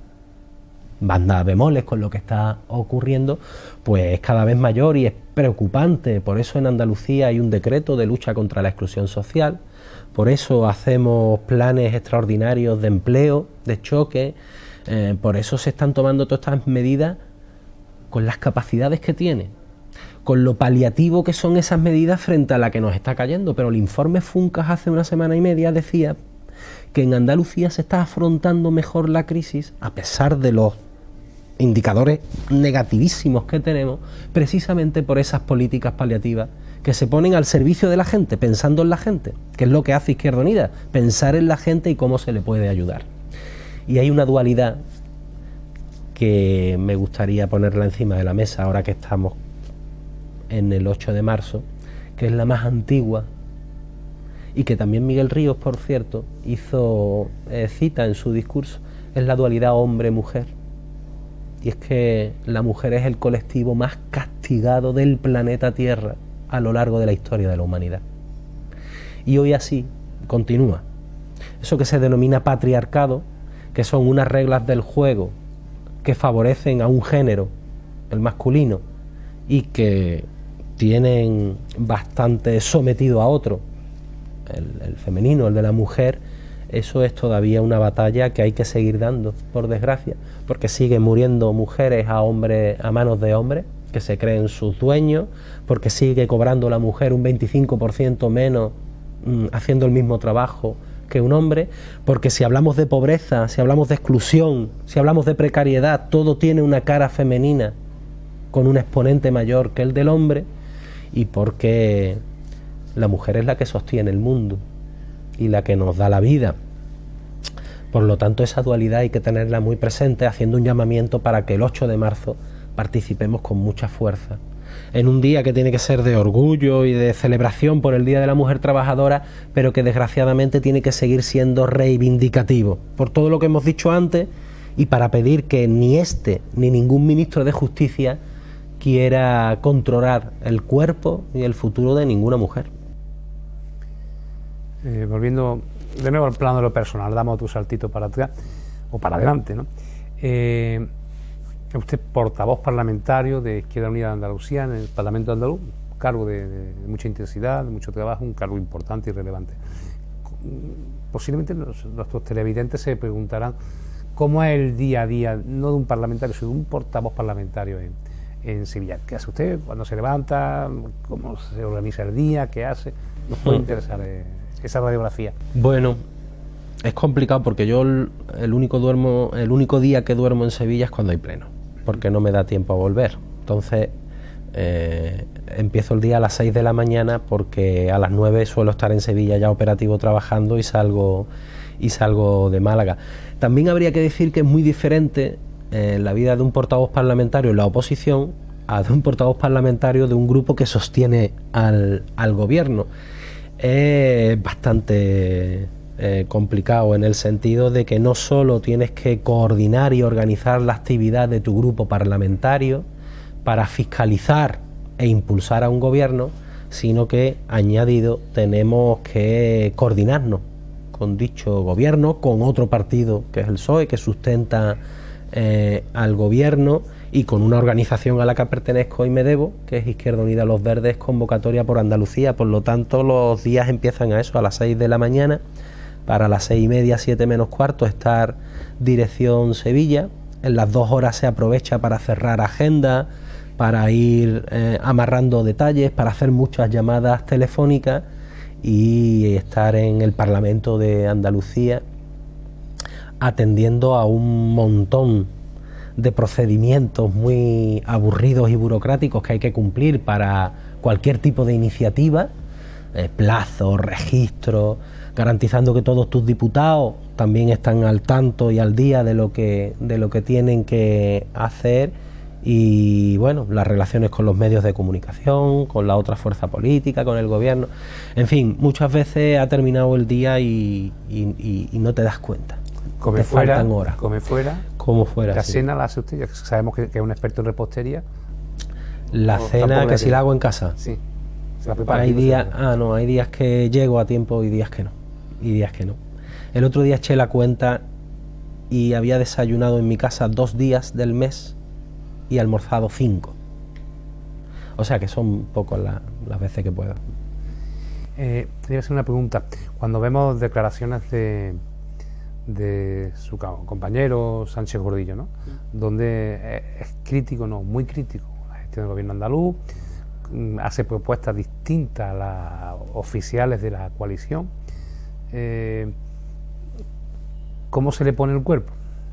banda bemoles con lo que está ocurriendo, pues es cada vez mayor y es preocupante. Por eso en Andalucía hay un decreto de lucha contra la exclusión social, por eso hacemos planes extraordinarios de empleo, de choque, eh, por eso se están tomando todas estas medidas con las capacidades que tiene, con lo paliativo que son esas medidas frente a la que nos está cayendo. Pero el informe Funcas hace una semana y media decía que en Andalucía se está afrontando mejor la crisis, a pesar de los indicadores negativísimos que tenemos, precisamente por esas políticas paliativas que se ponen al servicio de la gente, pensando en la gente, que es lo que hace Izquierda Unida, pensar en la gente y cómo se le puede ayudar. Y hay una dualidad que me gustaría ponerla encima de la mesa ahora que estamos en el ocho de marzo, que es la más antigua, y que también Miguel Ríos, por cierto, hizo eh, cita en su discurso, es la dualidad hombre-mujer. Y es que la mujer es el colectivo más castigado del planeta Tierra a lo largo de la historia de la humanidad. Y hoy así continúa. Eso que se denomina patriarcado, que son unas reglas del juego que favorecen a un género, el masculino, y que tienen bastante sometido a otro, el, el femenino, el de la mujer. Eso es todavía una batalla que hay que seguir dando, por desgracia, porque siguen muriendo mujeres a hombres, a manos de hombres que se creen sus dueños, porque sigue cobrando la mujer un veinticinco por ciento menos mmm, haciendo el mismo trabajo que un hombre, porque si hablamos de pobreza, si hablamos de exclusión, si hablamos de precariedad, todo tiene una cara femenina con un exponente mayor que el del hombre, y porque la mujer es la que sostiene el mundo y la que nos da la vida. Por lo tanto, esa dualidad hay que tenerla muy presente, haciendo un llamamiento para que el ocho de marzo participemos con mucha fuerza, en un día que tiene que ser de orgullo y de celebración por el Día de la Mujer Trabajadora, pero que desgraciadamente tiene que seguir siendo reivindicativo, por todo lo que hemos dicho antes, y para pedir que ni este ni ningún ministro de Justicia quiera controlar el cuerpo y el futuro de ninguna mujer. Eh, volviendo de nuevo al plano de lo personal, damos otro saltito para atrás o para adelante, ¿no? Eh, usted portavoz parlamentario de Izquierda Unida de Andalucía en el Parlamento andaluz, un cargo de, de, de mucha intensidad, de mucho trabajo, un cargo importante y relevante. Posiblemente los, nuestros televidentes se preguntarán cómo es el día a día, no de un parlamentario, sino de un portavoz parlamentario en, en Sevilla. ¿Qué hace usted cuando se levanta? ¿Cómo se organiza el día? ¿Qué hace? Nos puede interesar eh, esa radiografía. Bueno, es complicado porque yo el, el único duermo, el único día que duermo en Sevilla es cuando hay pleno, porque no me da tiempo a volver. Entonces eh, empiezo el día a las seis de la mañana porque a las nueve suelo estar en Sevilla ya operativo trabajando y salgo y salgo de Málaga. También habría que decir que es muy diferente eh, la vida de un portavoz parlamentario en la oposición a de un portavoz parlamentario de un grupo que sostiene al, al gobierno. Es bastante eh, complicado en el sentido de que no solo tienes que coordinar y organizar la actividad de tu grupo parlamentario para fiscalizar e impulsar a un gobierno, sino que, añadido, tenemos que coordinarnos con dicho gobierno, con otro partido que es el P S O E, que sustenta eh, al gobierno, y con una organización a la que pertenezco y me debo, que es Izquierda Unida Los Verdes, Convocatoria por Andalucía. Por lo tanto, los días empiezan a eso, a las seis de la mañana, para las seis y media, siete menos cuarto, estar dirección Sevilla. En las dos horas se aprovecha para cerrar agenda, para ir eh, amarrando detalles, para hacer muchas llamadas telefónicas y estar en el Parlamento de Andalucía atendiendo a un montón de procedimientos muy aburridos y burocráticos que hay que cumplir para cualquier tipo de iniciativa, eh, plazos, registros, garantizando que todos tus diputados también están al tanto y al día de lo que, de lo que tienen que hacer. Y bueno, las relaciones con los medios de comunicación, con la otra fuerza política, con el gobierno, en fin, muchas veces ha terminado el día y, y, y, y no te das cuenta. Come te fuera, faltan horas. come fuera. Como fuera. La sí. cena la hace usted, ya que sabemos que, que es un experto en repostería. La No, cena que si la hago en casa. Sí. Se la prepara Hay aquí, días, se- ah no, hay días que llego a tiempo y días que no. Y días que no. El otro día eché la cuenta y había desayunado en mi casa dos días del mes y almorzado cinco. O sea que son pocas la, las veces que puedo. Eh, debe ser una pregunta. Cuando vemos declaraciones de, de su ca- compañero Sánchez Gordillo, ¿no? Donde eh, es crítico, no, muy crítico, la gestión del gobierno andaluz, mm, hace propuestas distintas a las oficiales de la coalición. Eh, ¿Cómo se le pone el cuerpo?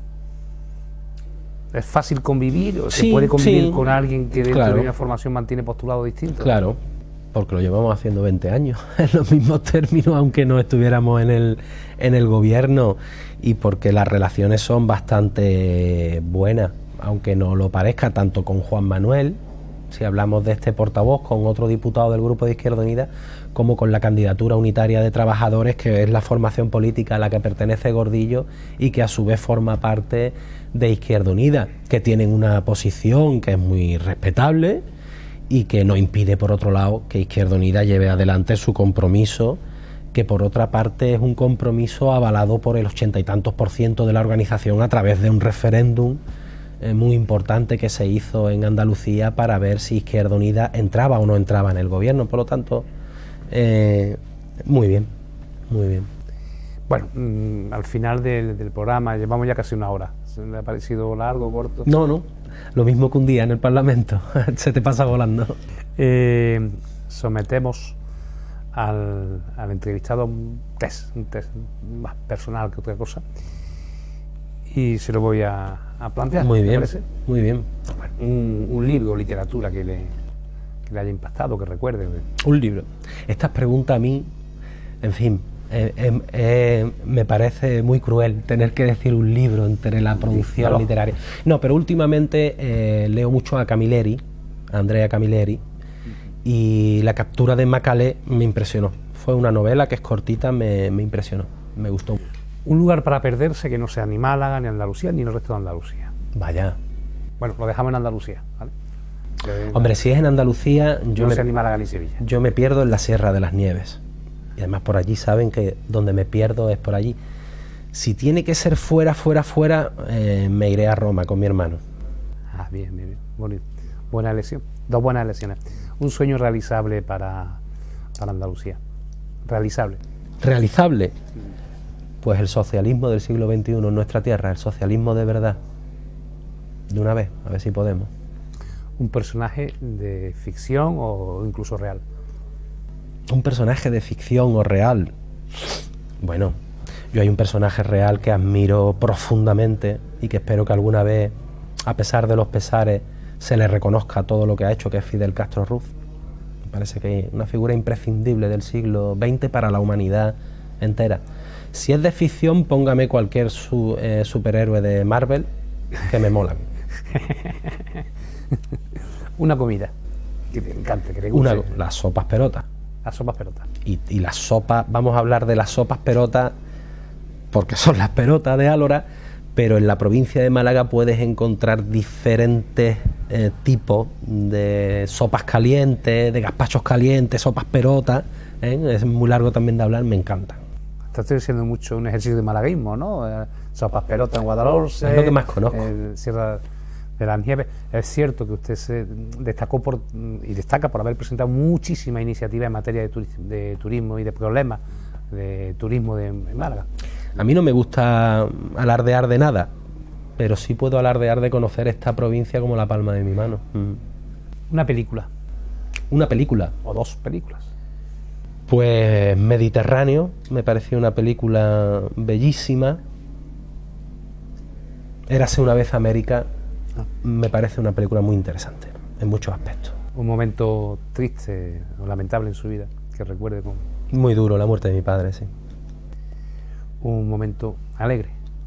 ¿Es fácil convivir? ¿O Sí, se puede convivir sí, con alguien que dentro claro. de una formación mantiene postulados distintos? Claro, porque lo llevamos haciendo veinte años en los mismos términos, aunque no estuviéramos en el, en el gobierno, y porque las relaciones son bastante buenas, aunque no lo parezca, tanto con Juan Manuel, si hablamos de este portavoz, con otro diputado del Grupo de Izquierda Unida, como con la candidatura unitaria de trabajadores, que es la formación política a la que pertenece Gordillo y que a su vez forma parte de Izquierda Unida, que tienen una posición que es muy respetable y que no impide, por otro lado, que Izquierda Unida lleve adelante su compromiso, que por otra parte es un compromiso avalado por el ochenta y tantos por ciento de la organización a través de un referéndum eh, muy importante que se hizo en Andalucía para ver si Izquierda Unida entraba o no entraba en el gobierno. Por lo tanto, eh, muy bien, muy bien. Bueno, mmm, al final del, del programa, llevamos ya casi una hora. ¿Se le ha parecido largo, corto? No, no, lo mismo que un día en el Parlamento, se te pasa volando. Eh, sometemos al, al entrevistado un test, un test más personal que otra cosa, y se lo voy a, a plantear. Muy ¿te bien, parece? muy bien. Bueno, un, un libro, literatura que le, que le haya impactado, que recuerde. Un libro. Estas preguntas a mí, en fin, eh, eh, eh, me parece muy cruel tener que decir un libro entre la producción Dígalo. literaria. No, pero últimamente eh, leo mucho a Camilleri, a Andrea Camilleri, y La captura de Macalé me impresionó. Fue una novela que es cortita, me, me impresionó, me gustó. Un lugar para perderse que no sea ni Málaga, ni Andalucía, ni el resto de Andalucía. Vaya. Bueno, lo dejamos en Andalucía, ¿vale? Que- Hombre, si es en Andalucía, yo no me, sea ni Málaga ni Sevilla. yo me pierdo en la Sierra de las Nieves. Y además por allí saben que donde me pierdo es por allí. Si tiene que ser fuera, fuera, fuera, eh, me iré a Roma con mi hermano. Ah, bien, bien, bien. Bonito. Buena elección. Dos buenas elecciones. Un sueño realizable para, para Andalucía. Realizable. ¿Realizable? Pues el socialismo del siglo veintiuno en nuestra tierra, el socialismo de verdad. De una vez, a ver si podemos. ¿Un personaje de ficción o incluso real? Un personaje de ficción o real. Bueno, yo hay un personaje real que admiro profundamente y que espero que alguna vez, a pesar de los pesares, se le reconozca todo lo que ha hecho, que es Fidel Castro Ruz. Me parece que es una figura imprescindible del siglo veinte para la humanidad entera. Si es de ficción, póngame cualquier su, eh, superhéroe de Marvel que me molan. Una comida que te encante, que te guste. Una, las sopas perotas. Las sopas perotas. Y, y las sopas, vamos a hablar de las sopas perotas porque son las perotas de Álora, pero en la provincia de Málaga puedes encontrar diferentes eh, tipos de sopas calientes, de gazpachos calientes, sopas perotas, ¿eh? Es muy largo también de hablar, me encantan. Estoy haciendo mucho un ejercicio de malaguismo, ¿no? Eh, sopas perotas en Guadalhorce. Es lo que más conozco. Eh, Sierra de las Nieves. Es cierto que usted se destacó por y destaca por haber presentado muchísimas iniciativas en materia de, turi de turismo y de problemas de turismo de, en Málaga. A mí no me gusta alardear de nada, pero sí puedo alardear de conocer esta provincia como la palma de mi mano. Mm. Una película. Una película. O dos películas. Pues Mediterráneo, me pareció una película bellísima. Érase una vez América, me parece una película muy interesante, en muchos aspectos. Un momento triste o lamentable en su vida, que recuerde con... Muy duro, la muerte de mi padre, sí. Un momento alegre.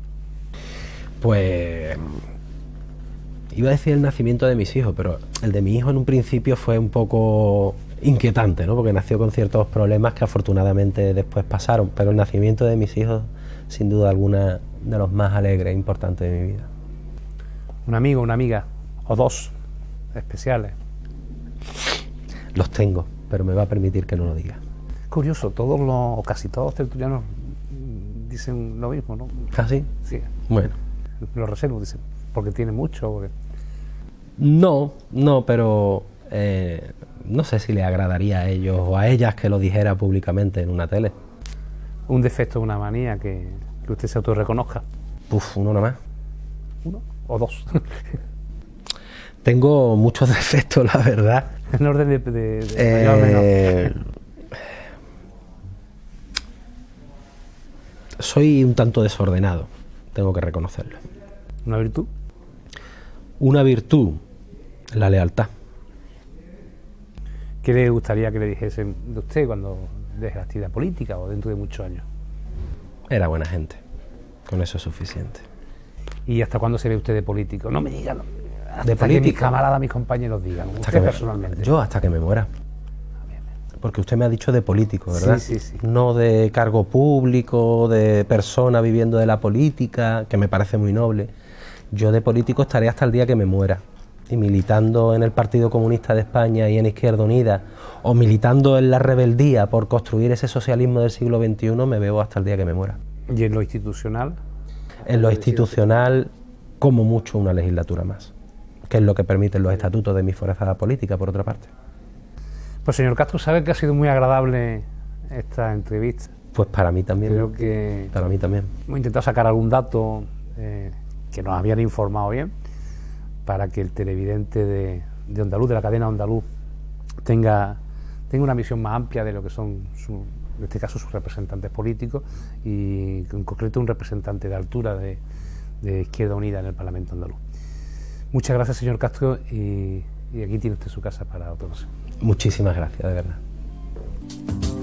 Pues... iba a decir el nacimiento de mis hijos, pero el de mi hijo en un principio fue un poco inquietante, ¿no? Porque nació con ciertos problemas que afortunadamente después pasaron, pero el nacimiento de mis hijos, sin duda alguna, de los más alegres e importantes de mi vida. Un amigo, una amiga, o dos especiales. Los tengo, pero me va a permitir que no lo diga. Curioso, todos los, o casi todos los tertulianos dicen lo mismo, ¿no? ¿Ah, sí? Sí. Bueno. Lo reservo, dicen, porque tiene mucho. Porque... No, no, pero eh, no sé si le agradaría a ellos o a ellas que lo dijera públicamente en una tele. Un defecto, una manía que, que usted se autorreconozca. Uf, uno nada más. ¿Uno o dos? Tengo muchos defectos, la verdad. En orden de, de, de eh, mayor a menor. Soy un tanto desordenado, tengo que reconocerlo. ¿Una virtud? Una virtud, la lealtad. ¿Qué le gustaría que le dijesen de usted cuando deje la actividad política o dentro de muchos años? Era buena gente, con eso es suficiente. ¿Y hasta cuándo se ve usted de político? No me digan, hasta ¿De que político? mis camaradas, mis compañeros digan, Hasta usted que me, personalmente. yo hasta que me muera. Porque usted me ha dicho de político, ¿verdad? Sí, sí, sí. No de cargo público, de persona viviendo de la política, que me parece muy noble. Yo de político estaré hasta el día que me muera. Y militando en el Partido Comunista de España y en Izquierda Unida, o militando en la rebeldía por construir ese socialismo del siglo veintiuno, me veo hasta el día que me muera. ¿Y en lo institucional? En lo institucional, como mucho una legislatura más, que es lo que permiten los estatutos de mi fuerza política, por otra parte. Pues señor Castro, sabe que ha sido muy agradable esta entrevista. Pues para mí también. Creo que para mí también. Hemos intentado sacar algún dato eh, que nos habían informado bien, para que el televidente de, de Ondaluz, de la cadena Ondaluz, tenga, tenga una visión más amplia de lo que son, su, en este caso, sus representantes políticos y en concreto un representante de altura de, de Izquierda Unida en el Parlamento andaluz. Muchas gracias, señor Castro, y, y aquí tiene usted su casa para otra ocasión. Muchísimas gracias, de verdad.